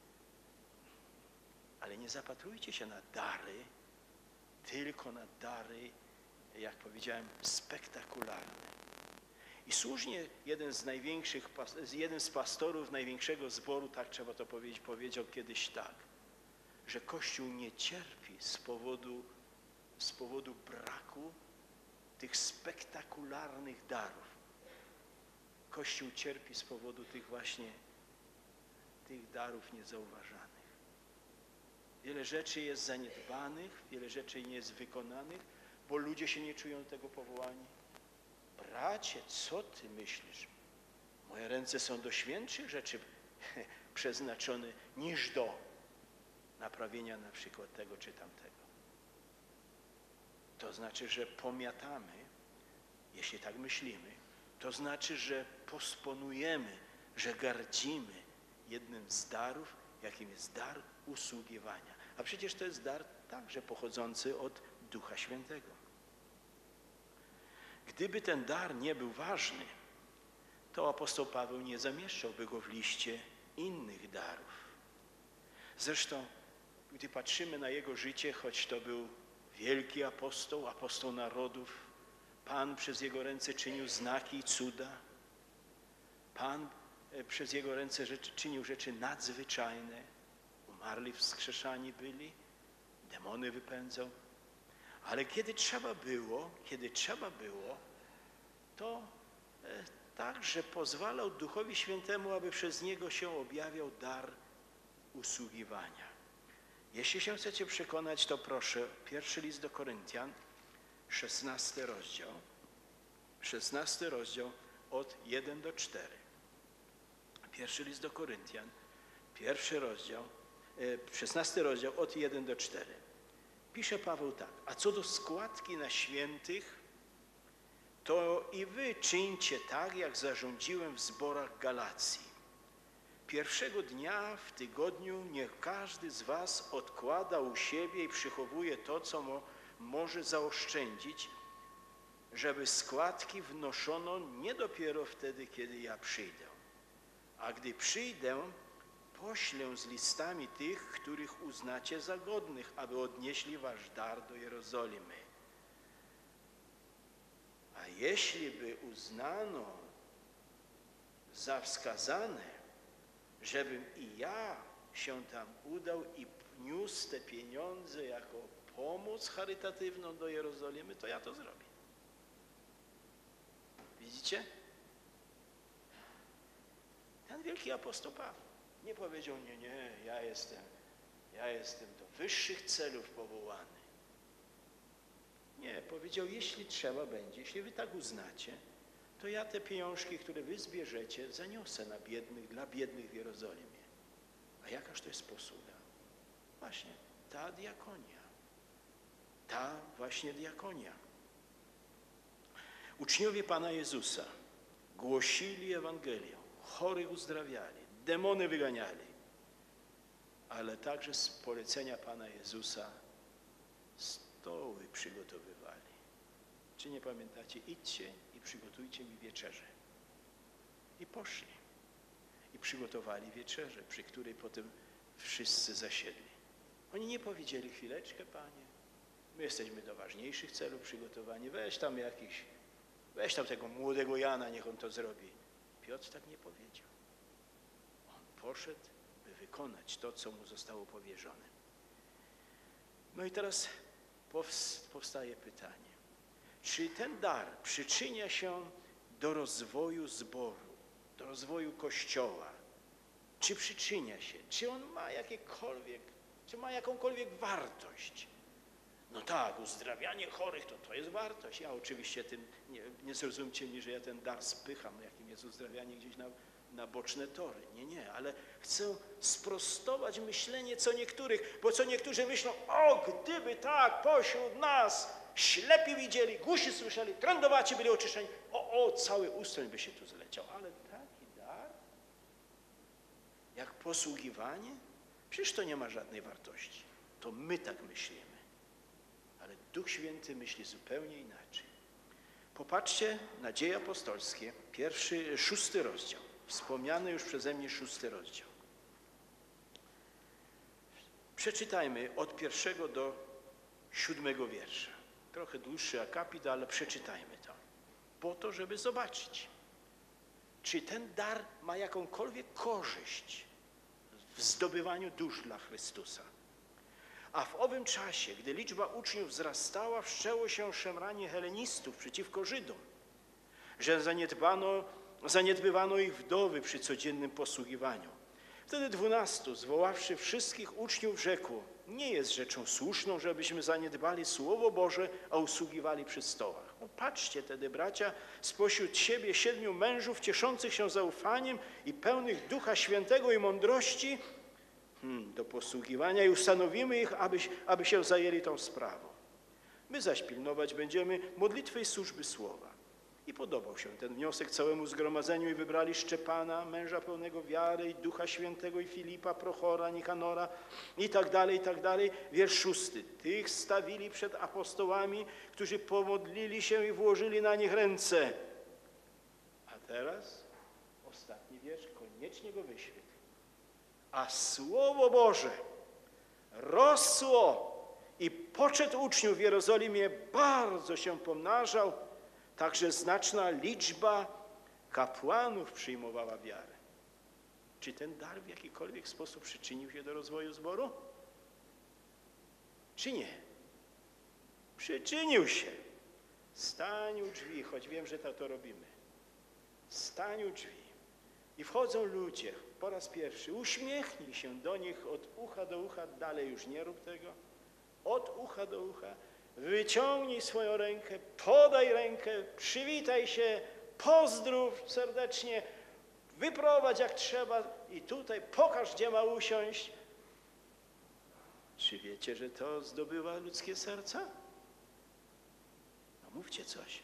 Ale nie zapatrujcie się na dary, tylko na dary, jak powiedziałem, spektakularne. I słusznie jeden z największych, jeden z pastorów największego zboru, tak trzeba to powiedzieć, powiedział kiedyś tak, że Kościół nie cierpi z powodu, z powodu braku tych spektakularnych darów. Kościół cierpi z powodu tych właśnie, tych darów niezauważanych. Wiele rzeczy jest zaniedbanych, wiele rzeczy nie jest wykonanych, bo ludzie się nie czują do tego powołani. Bracie, co ty myślisz? Moje ręce są do świętszych rzeczy przeznaczone niż do naprawienia na przykład tego czy tamtego. To znaczy, że pomiatamy, jeśli tak myślimy, to znaczy, że posponujemy, że gardzimy jednym z darów, jakim jest dar usługiwania. A przecież to jest dar także pochodzący od Ducha Świętego. Gdyby ten dar nie był ważny, to apostoł Paweł nie zamieszczałby go w liście innych darów. Zresztą, gdy patrzymy na jego życie, choć to był wielki apostoł, apostoł narodów, Pan przez jego ręce czynił znaki i cuda, Pan przez jego ręce rzeczy, czynił rzeczy nadzwyczajne, umarli wskrzeszani byli, demony wypędzał, ale kiedy trzeba było, kiedy trzeba było, to e, także pozwalał Duchowi Świętemu, aby przez niego się objawiał dar usługiwania. Jeśli się chcecie przekonać, to proszę, pierwszy list do Koryntian, szesnasty rozdział, szesnasty rozdział od jeden do czterech. Pierwszy list do Koryntian, pierwszy rozdział, szesnasty rozdział od jeden do czterech. Pisze Paweł tak: a co do składki na świętych, to i wy czyńcie tak, jak zarządziłem w zborach Galacji. Pierwszego dnia w tygodniu niech każdy z was odkłada u siebie i przychowuje to, co mo, może zaoszczędzić, żeby składki wnoszono nie dopiero wtedy, kiedy ja przyjdę. A gdy przyjdę, poślę z listami tych, których uznacie za godnych, aby odnieśli wasz dar do Jerozolimy. A jeśli by uznano za wskazane, żebym i ja się tam udał i niósł te pieniądze jako pomoc charytatywną do Jerozolimy, to ja to zrobię. Widzicie? Ten wielki apostoł Paweł nie powiedział, nie, nie, ja jestem, ja jestem do wyższych celów powołany. Nie, powiedział, jeśli trzeba będzie, jeśli wy tak uznacie, to ja te pieniążki, które wy zbierzecie, zaniosę na biednych, dla biednych w Jerozolimie. A jakaż to jest posługa? Właśnie ta diakonia. Ta właśnie diakonia. Uczniowie Pana Jezusa głosili Ewangelię, chorych uzdrawiali, demony wyganiali, ale także z polecenia Pana Jezusa stoły przygotowywali. Czy nie pamiętacie? Idźcie i przygotujcie mi wieczerzę. I poszli. I przygotowali wieczerzę, przy której potem wszyscy zasiedli. Oni nie powiedzieli, chwileczkę, Panie, my jesteśmy do ważniejszych celów przygotowani, weź tam jakiś, weź tam tego młodego Jana, niech on to zrobi. Piotr tak nie powiedział. On poszedł, by wykonać to, co mu zostało powierzone. No i teraz powstaje pytanie, czy ten dar przyczynia się do rozwoju zboru, do rozwoju Kościoła? Czy przyczynia się? Czy on ma jakiekolwiek, czy ma jakąkolwiek wartość? No tak, uzdrawianie chorych to, to jest wartość. Ja oczywiście tym, nie, nie zrozumcie mi, że ja ten dar spycham, jakim jest uzdrawianie gdzieś na, na boczne tory. Nie, nie, ale chcę sprostować myślenie co niektórych, bo co niektórzy myślą, o, gdyby tak pośród nas ślepi widzieli, głusi słyszeli, trędowaci byli oczyszczeni, o, o, cały ustrój by się tu zleciał. Ale taki dar, jak posługiwanie, przecież to nie ma żadnej wartości. To my tak myślimy. Ale Duch Święty myśli zupełnie inaczej. Popatrzcie na Dzieje Apostolskie, pierwszy, szósty rozdział. Wspomniany już przeze mnie szósty rozdział. Przeczytajmy od pierwszego do siódmego wiersza. Trochę dłuższy akapit, ale przeczytajmy to. Po to, żeby zobaczyć, czy ten dar ma jakąkolwiek korzyść w zdobywaniu dusz dla Chrystusa. A w owym czasie, gdy liczba uczniów wzrastała, wszczęło się szemranie helenistów przeciwko Żydom, że zaniedbano, zaniedbywano ich wdowy przy codziennym posługiwaniu. Wtedy dwunastu, zwoławszy wszystkich uczniów, rzekło, nie jest rzeczą słuszną, żebyśmy zaniedbali Słowo Boże, a usługiwali przy stołach. No, patrzcie tedy, bracia, spośród siebie siedmiu mężów cieszących się zaufaniem i pełnych Ducha Świętego i mądrości, Hmm, do posługiwania i ustanowimy ich, aby, aby się zajęli tą sprawą. My zaś pilnować będziemy modlitwy i służby słowa. I podobał się ten wniosek całemu zgromadzeniu i wybrali Szczepana, męża pełnego wiary i Ducha Świętego i Filipa, Prochora, Nikanora i tak dalej, i tak dalej. Wiersz szósty. Tych stawili przed apostołami, którzy pomodlili się i włożyli na nich ręce. A teraz ostatni wiersz, koniecznie go wyświetl. A Słowo Boże rosło i poczet uczniów w Jerozolimie bardzo się pomnażał, także znaczna liczba kapłanów przyjmowała wiarę. Czy ten dar w jakikolwiek sposób przyczynił się do rozwoju zboru? Czy nie? Przyczynił się. Stań u drzwi, choć wiem, że to, to robimy. Stań u drzwi. I wchodzą ludzie po raz pierwszy. Uśmiechnij się do nich od ucha do ucha, dalej już nie rób tego. Od ucha do ucha. Wyciągnij swoją rękę, podaj rękę, przywitaj się, pozdrów serdecznie, wyprowadź jak trzeba i tutaj pokaż, gdzie ma usiąść. Czy wiecie, że to zdobywa ludzkie serca? No mówcie coś.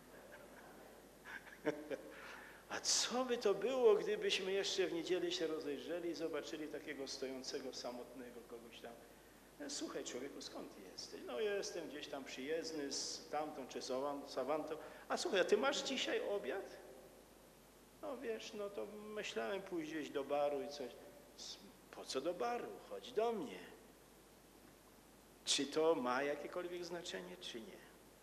A co by to było, gdybyśmy jeszcze w niedzielę się rozejrzeli i zobaczyli takiego stojącego samotnego kogoś tam Słuchaj człowieku, skąd jesteś? No jestem gdzieś tam przyjezdny z tamtą czy Savantą. A słuchaj, a ty masz dzisiaj obiad? No wiesz, no to myślałem pójść gdzieś do baru i coś. Po co do baru? Chodź do mnie. Czy to ma jakiekolwiek znaczenie, czy nie?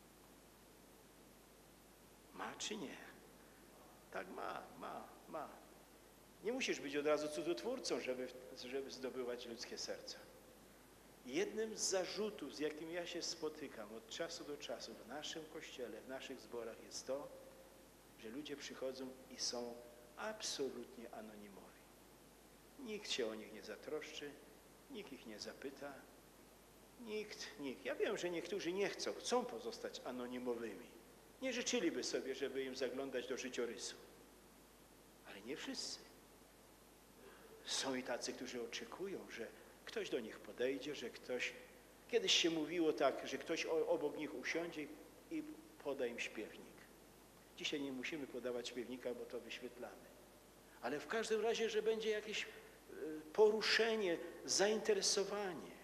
Ma czy nie? Tak ma, ma, ma. Nie musisz być od razu cudotwórcą, żeby, żeby zdobywać ludzkie serca. Jednym z zarzutów, z jakim ja się spotykam od czasu do czasu w naszym kościele, w naszych zborach jest to, że ludzie przychodzą i są absolutnie anonimowi. Nikt się o nich nie zatroszczy, nikt ich nie zapyta, nikt, nikt. Ja wiem, że niektórzy nie chcą, chcą pozostać anonimowymi. Nie życzyliby sobie, żeby im zaglądać do życiorysu. Ale nie wszyscy. Są i tacy, którzy oczekują, że ktoś do nich podejdzie, że ktoś... Kiedyś się mówiło tak, że ktoś obok nich usiądzie i poda im śpiewnik. Dzisiaj nie musimy podawać śpiewnika, bo to wyświetlamy. Ale w każdym razie, że będzie jakieś poruszenie, zainteresowanie.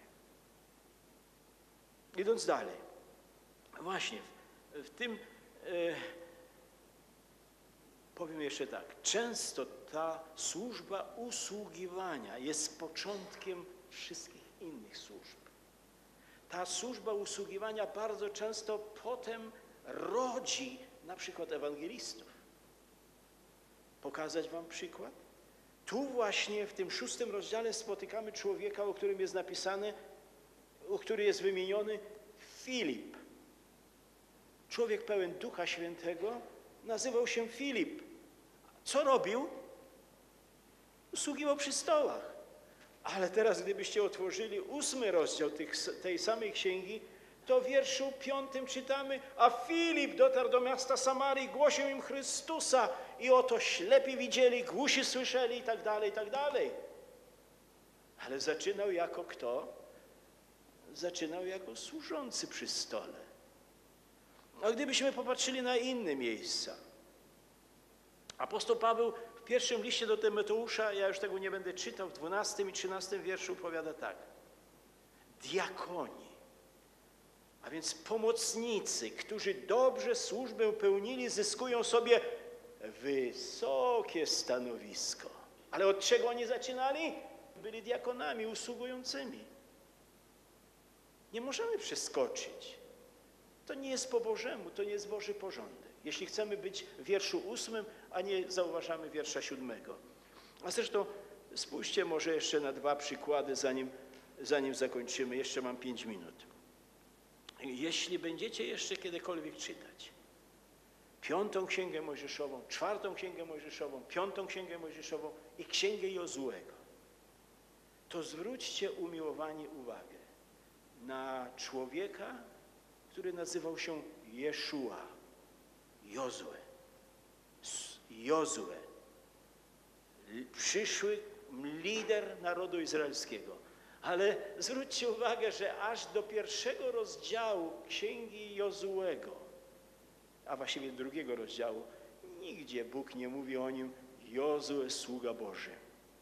Idąc dalej. Właśnie, w, w tym... E, powiem jeszcze tak. Często ta służba usługiwania jest początkiem wszystkich innych służb. Ta służba usługiwania bardzo często potem rodzi na przykład ewangelistów. Pokazać wam przykład? Tu właśnie w tym szóstym rozdziale spotykamy człowieka, o którym jest napisane, o który jest wymieniony Filip. Człowiek pełen Ducha Świętego nazywał się Filip. Co robił? Usługiwał przy stołach. Ale teraz, gdybyście otworzyli ósmy rozdział tych, tej samej księgi, to w wierszu piątym czytamy, a Filip dotarł do miasta Samarii, głosił im Chrystusa i oto ślepi widzieli, głusi słyszeli i tak dalej, i tak dalej. Ale zaczynał jako kto? Zaczynał jako służący przy stole. A gdybyśmy popatrzyli na inne miejsca. Apostoł Paweł w pierwszym liście do Tymoteusza, ja już tego nie będę czytał, w dwunastym i trzynastym wierszu powiada tak. Diakoni, a więc pomocnicy, którzy dobrze służbę pełnili, zyskują sobie wysokie stanowisko. Ale od czego oni zaczynali? Byli diakonami usługującymi. Nie możemy przeskoczyć. To nie jest po Bożemu, to nie jest Boży porządek. Jeśli chcemy być w wierszu ósmym, a nie zauważamy wiersza siódmego. A zresztą spójrzcie może jeszcze na dwa przykłady, zanim, zanim zakończymy. Jeszcze mam pięć minut. Jeśli będziecie jeszcze kiedykolwiek czytać piątą Księgę Mojżeszową, czwartą Księgę Mojżeszową, piątą Księgę Mojżeszową i Księgę Jozułego, to zwróćcie umiłowani uwagę na człowieka, który nazywał się Jeszua, Jozue. Jozue, przyszły lider narodu izraelskiego. Ale zwróćcie uwagę, że aż do pierwszego rozdziału Księgi Jozułego, a właściwie drugiego rozdziału, nigdzie Bóg nie mówi o nim Jozue, sługa Boży.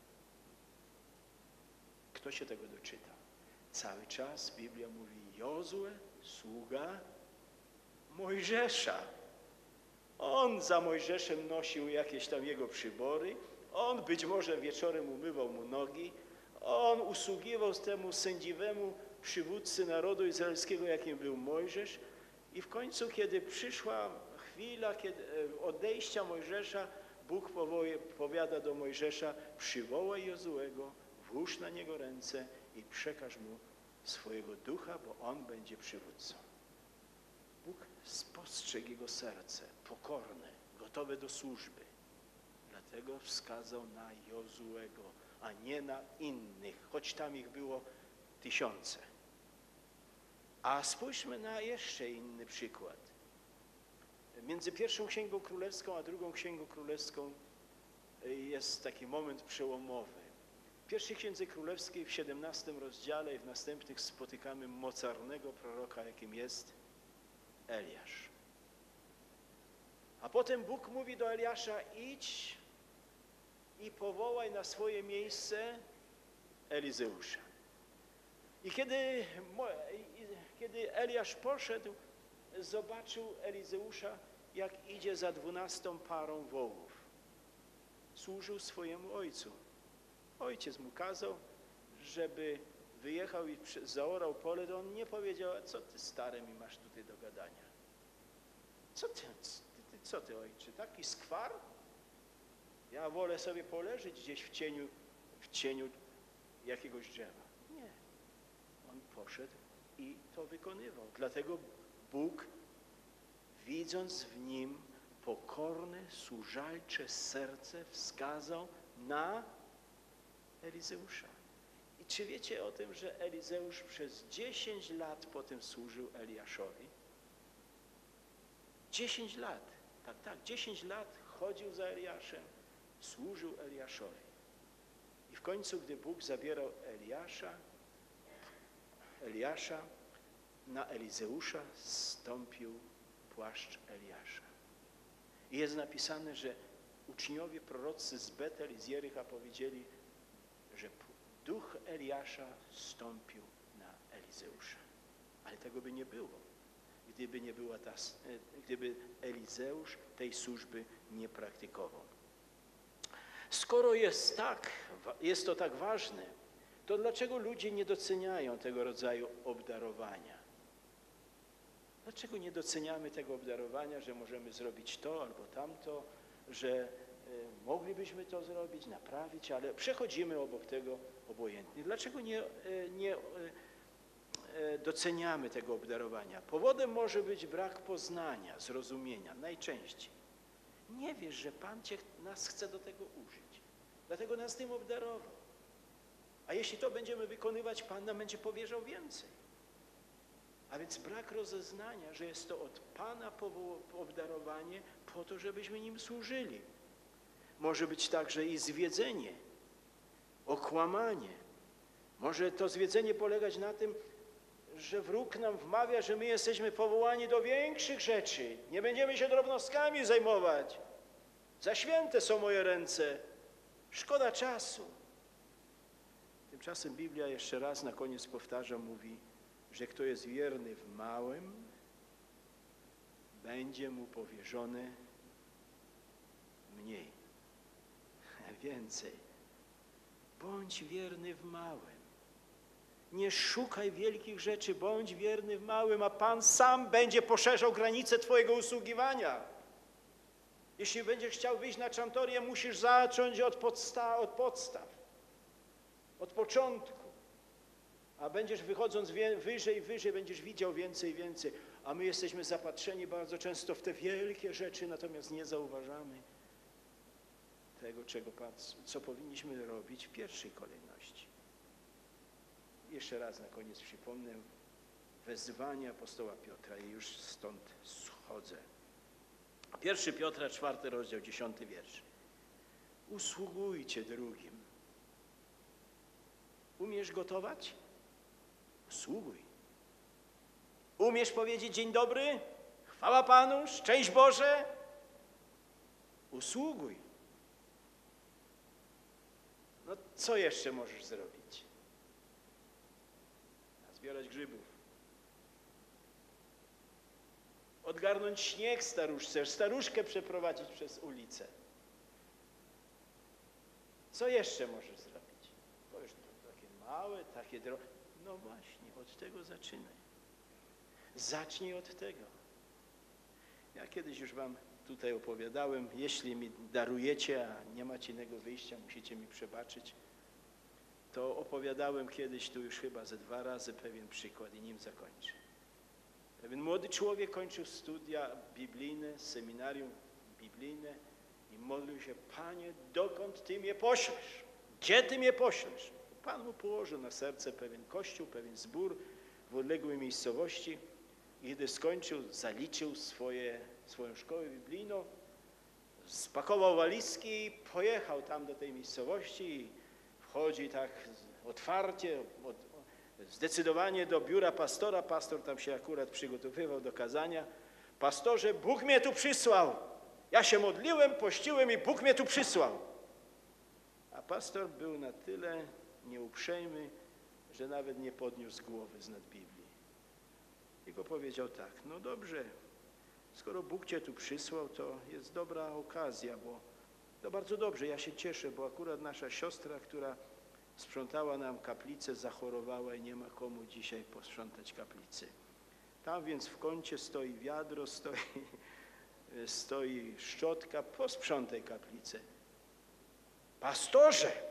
Kto się tego doczyta? Cały czas Biblia mówi Jozue, sługa Mojżesza. On za Mojżeszem nosił jakieś tam jego przybory, on być może wieczorem umywał mu nogi, on usługiwał temu sędziwemu przywódcy narodu izraelskiego, jakim był Mojżesz, i w końcu, kiedy przyszła chwila kiedy odejścia Mojżesza, Bóg powoje, powiada do Mojżesza, przywołaj Jozułego, włóż na niego ręce i przekaż mu swojego ducha, bo on będzie przywódcą. Bóg spostrzegł jego serce, pokorne, gotowe do służby. Dlatego wskazał na Jozułego, a nie na innych, choć tam ich było tysiące. A spójrzmy na jeszcze inny przykład. Między pierwszą Księgą Królewską a drugą Księgą Królewską jest taki moment przełomowy. W pierwszej Księdze Królewskiej w siedemnastym rozdziale i w następnych spotykamy mocarnego proroka, jakim jest Eliasz. A potem Bóg mówi do Eliasza, idź i powołaj na swoje miejsce Elizeusza. I kiedy, kiedy Eliasz poszedł, zobaczył Elizeusza, jak idzie za dwunastą parą wołów. Służył swojemu ojcu. Ojciec mu kazał, żeby wyjechał i zaorał pole, to on nie powiedział, a co ty stary mi masz tutaj do gadania? Co ty, ty, ty, co ty ojcze, taki skwar? Ja wolę sobie poleżeć gdzieś w cieniu, w cieniu jakiegoś drzewa. Nie. On poszedł i to wykonywał. Dlatego Bóg, widząc w nim pokorne, służalcze serce, wskazał na Elizeusza. I czy wiecie o tym, że Elizeusz przez dziesięć lat potem służył Eliaszowi? dziesięć lat, tak, tak, dziesięć lat chodził za Eliaszem, służył Eliaszowi. I w końcu, gdy Bóg zabierał Eliasza, Eliasza, na Elizeusza stąpił płaszcz Eliasza. I jest napisane, że uczniowie prorocy z Betel i z Jericha powiedzieli, że duch Eliasza stąpił na Elizeusza. Ale tego by nie było, gdyby nie była ta, gdyby Elizeusz tej służby nie praktykował. Skoro jest tak, jest to tak ważne, to dlaczego ludzie nie doceniają tego rodzaju obdarowania? Dlaczego nie doceniamy tego obdarowania, że możemy zrobić to albo tamto, że y, moglibyśmy to zrobić, naprawić, ale przechodzimy obok tego obojętnie. Dlaczego nie, y, nie y, y, doceniamy tego obdarowania? Powodem może być brak poznania, zrozumienia, najczęściej. Nie wiesz, że Pan Cię, nas chce do tego użyć. Dlatego nas tym obdarował. A jeśli to będziemy wykonywać, Pan nam będzie powierzał więcej. A więc brak rozeznania, że jest to od Pana obdarowanie po to, żebyśmy nim służyli. Może być także i zwiedzenie, okłamanie. Może to zwiedzenie polegać na tym, że wróg nam wmawia, że my jesteśmy powołani do większych rzeczy. Nie będziemy się drobnostkami zajmować. Za święte są moje ręce. Szkoda czasu. Tymczasem Biblia jeszcze raz na koniec powtarza, mówi, że kto jest wierny w małym, będzie mu powierzone mniej, więcej. Bądź wierny w małym. Nie szukaj wielkich rzeczy, bądź wierny w małym, a Pan sam będzie poszerzał granice twojego usługiwania. Jeśli będziesz chciał wyjść na czantorię, musisz zacząć od podstaw, od podstaw, od początku. A będziesz wychodząc wyżej i wyżej, będziesz widział więcej i więcej. A my jesteśmy zapatrzeni bardzo często w te wielkie rzeczy, natomiast nie zauważamy tego, czego, co powinniśmy robić w pierwszej kolejności. Jeszcze raz na koniec przypomnę wezwanie apostoła Piotra i już stąd schodzę. Pierwszy Piotra, czwarty rozdział, dziesiąty wiersz. Usługujcie drugim. Umiesz gotować? Usługuj. Umiesz powiedzieć dzień dobry? Chwała Panu, szczęść Boże? Usługuj. No co jeszcze możesz zrobić? Zbierać grzybów. Odgarnąć śnieg staruszce, staruszkę przeprowadzić przez ulicę. Co jeszcze możesz zrobić? Powiesz, to takie małe, takie drogie. No właśnie, od tego zaczynaj. Zacznij od tego. Ja kiedyś już wam tutaj opowiadałem, jeśli mi darujecie, a nie macie innego wyjścia, musicie mi przebaczyć, to opowiadałem kiedyś tu już chyba ze dwa razy pewien przykład i nim zakończę. Pewien młody człowiek kończył studia biblijne, seminarium biblijne i modlił się, Panie, dokąd Ty mnie poślesz? Gdzie Ty mnie poślesz? Pan mu położył na serce pewien kościół, pewien zbór w odległej miejscowości i gdy skończył, zaliczył swoje, swoją szkołę biblijną, spakował walizki i pojechał tam do tej miejscowości i wchodzi tak otwarcie, od, zdecydowanie do biura pastora. Pastor tam się akurat przygotowywał do kazania. Pastorze, Bóg mnie tu przysłał. Ja się modliłem, pościłem i Bóg mnie tu przysłał. A pastor był na tyle nieuprzejmy, że nawet nie podniósł głowy z nad Biblii. Tylko powiedział tak, no dobrze, skoro Bóg cię tu przysłał, to jest dobra okazja, bo to bardzo dobrze, ja się cieszę, bo akurat nasza siostra, która sprzątała nam kaplicę, zachorowała i nie ma komu dzisiaj posprzątać kaplicy. Tam więc w kącie stoi wiadro, stoi, stoi szczotka, posprzątaj kaplicę. Pastorze,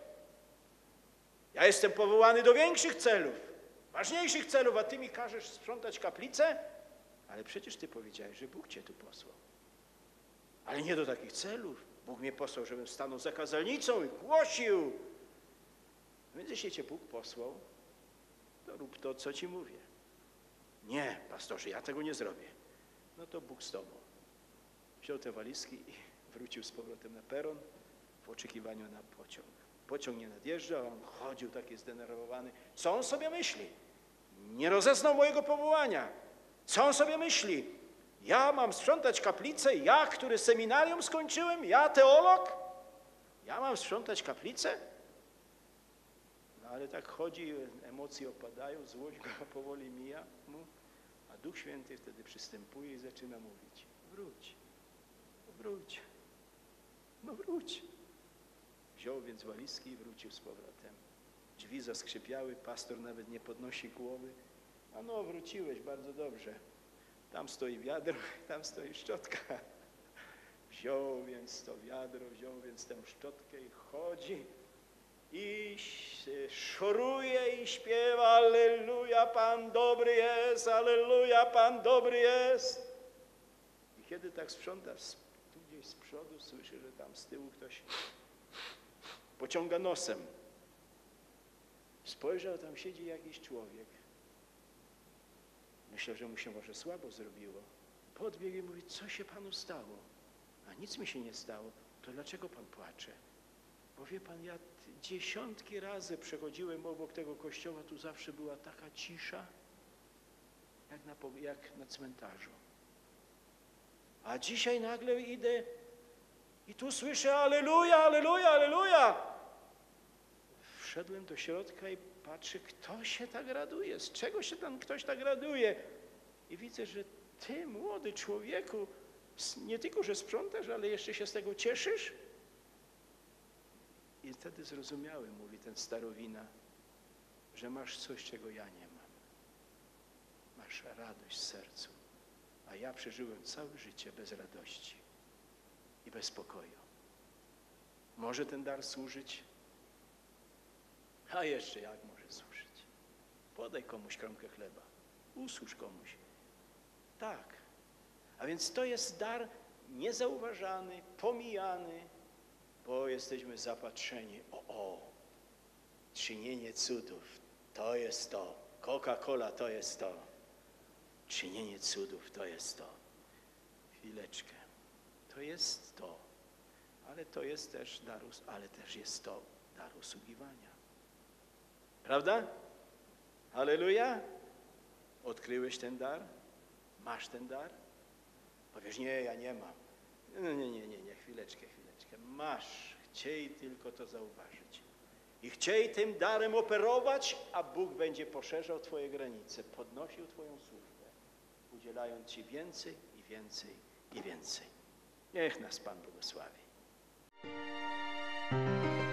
ja jestem powołany do większych celów, ważniejszych celów, a ty mi każesz sprzątać kaplicę? Ale przecież ty powiedziałeś, że Bóg cię tu posłał. Ale nie do takich celów. Bóg mnie posłał, żebym stanął za kazalnicą i głosił. Więc jeśli cię Bóg posłał, to rób to, co ci mówię. Nie, pastorze, ja tego nie zrobię. No to Bóg z tobą. Wziął te walizki i wrócił z powrotem na peron w oczekiwaniu na pociąg. Pociąg nie nadjeżdżał, a on chodził taki zdenerwowany. Co on sobie myśli? Nie rozeznał mojego powołania. Co on sobie myśli? Ja mam sprzątać kaplicę, ja, który seminarium skończyłem, ja teolog? Ja mam sprzątać kaplicę? No ale tak chodzi, emocje opadają, złość go powoli mija mu, a Duch Święty wtedy przystępuje i zaczyna mówić: wróć, wróć, no wróć. Wziął więc walizki i wrócił z powrotem. Drzwi zaskrzypiały, pastor nawet nie podnosi głowy. A no, wróciłeś, bardzo dobrze. Tam stoi wiadro, tam stoi szczotka. Wziął więc to wiadro, wziął więc tę szczotkę i chodzi i szoruje i śpiewa: Alleluja, Pan dobry jest, Alleluja, Pan dobry jest. I kiedy tak sprząta tu gdzieś z przodu, słyszy, że tam z tyłu ktoś pociąga nosem. Spojrzał, tam siedzi jakiś człowiek. Myślał, że mu się może słabo zrobiło. Podbiegł i mówi: co się panu stało? A nic mi się nie stało. To dlaczego pan płacze? Bo wie pan, ja dziesiątki razy przechodziłem obok tego kościoła, tu zawsze była taka cisza, jak na, jak na cmentarzu. A dzisiaj nagle idę i tu słyszę: Alleluja, Alleluja, Alleluja. Wszedłem do środka i patrzę, kto się tak raduje, z czego się tam ktoś tak raduje. I widzę, że ty, młody człowieku, nie tylko, że sprzątasz, ale jeszcze się z tego cieszysz. I wtedy zrozumiałem, mówi ten starowina, że masz coś, czego ja nie mam. Masz radość w sercu, a ja przeżyłem całe życie bez radości i bez spokoju. Może ten dar służyć? A jeszcze jak może służyć? Podaj komuś kromkę chleba, usłuż komuś. Tak. A więc to jest dar niezauważany, pomijany, bo jesteśmy zapatrzeni. O, o, czynienie cudów, to jest to. Coca-Cola to jest to. Czynienie cudów to jest to. Chwileczkę. To jest to. Ale to jest też dar, ale też jest to dar usługiwania. Prawda? Halleluja? Odkryłeś ten dar? Masz ten dar? Powiesz: nie, ja nie mam. No nie, nie, nie, nie, chwileczkę, chwileczkę. Masz. Chciej tylko to zauważyć. I chciej tym darem operować, a Bóg będzie poszerzał twoje granice, podnosił twoją służbę, udzielając ci więcej i więcej i więcej. Niech nas Pan błogosławi.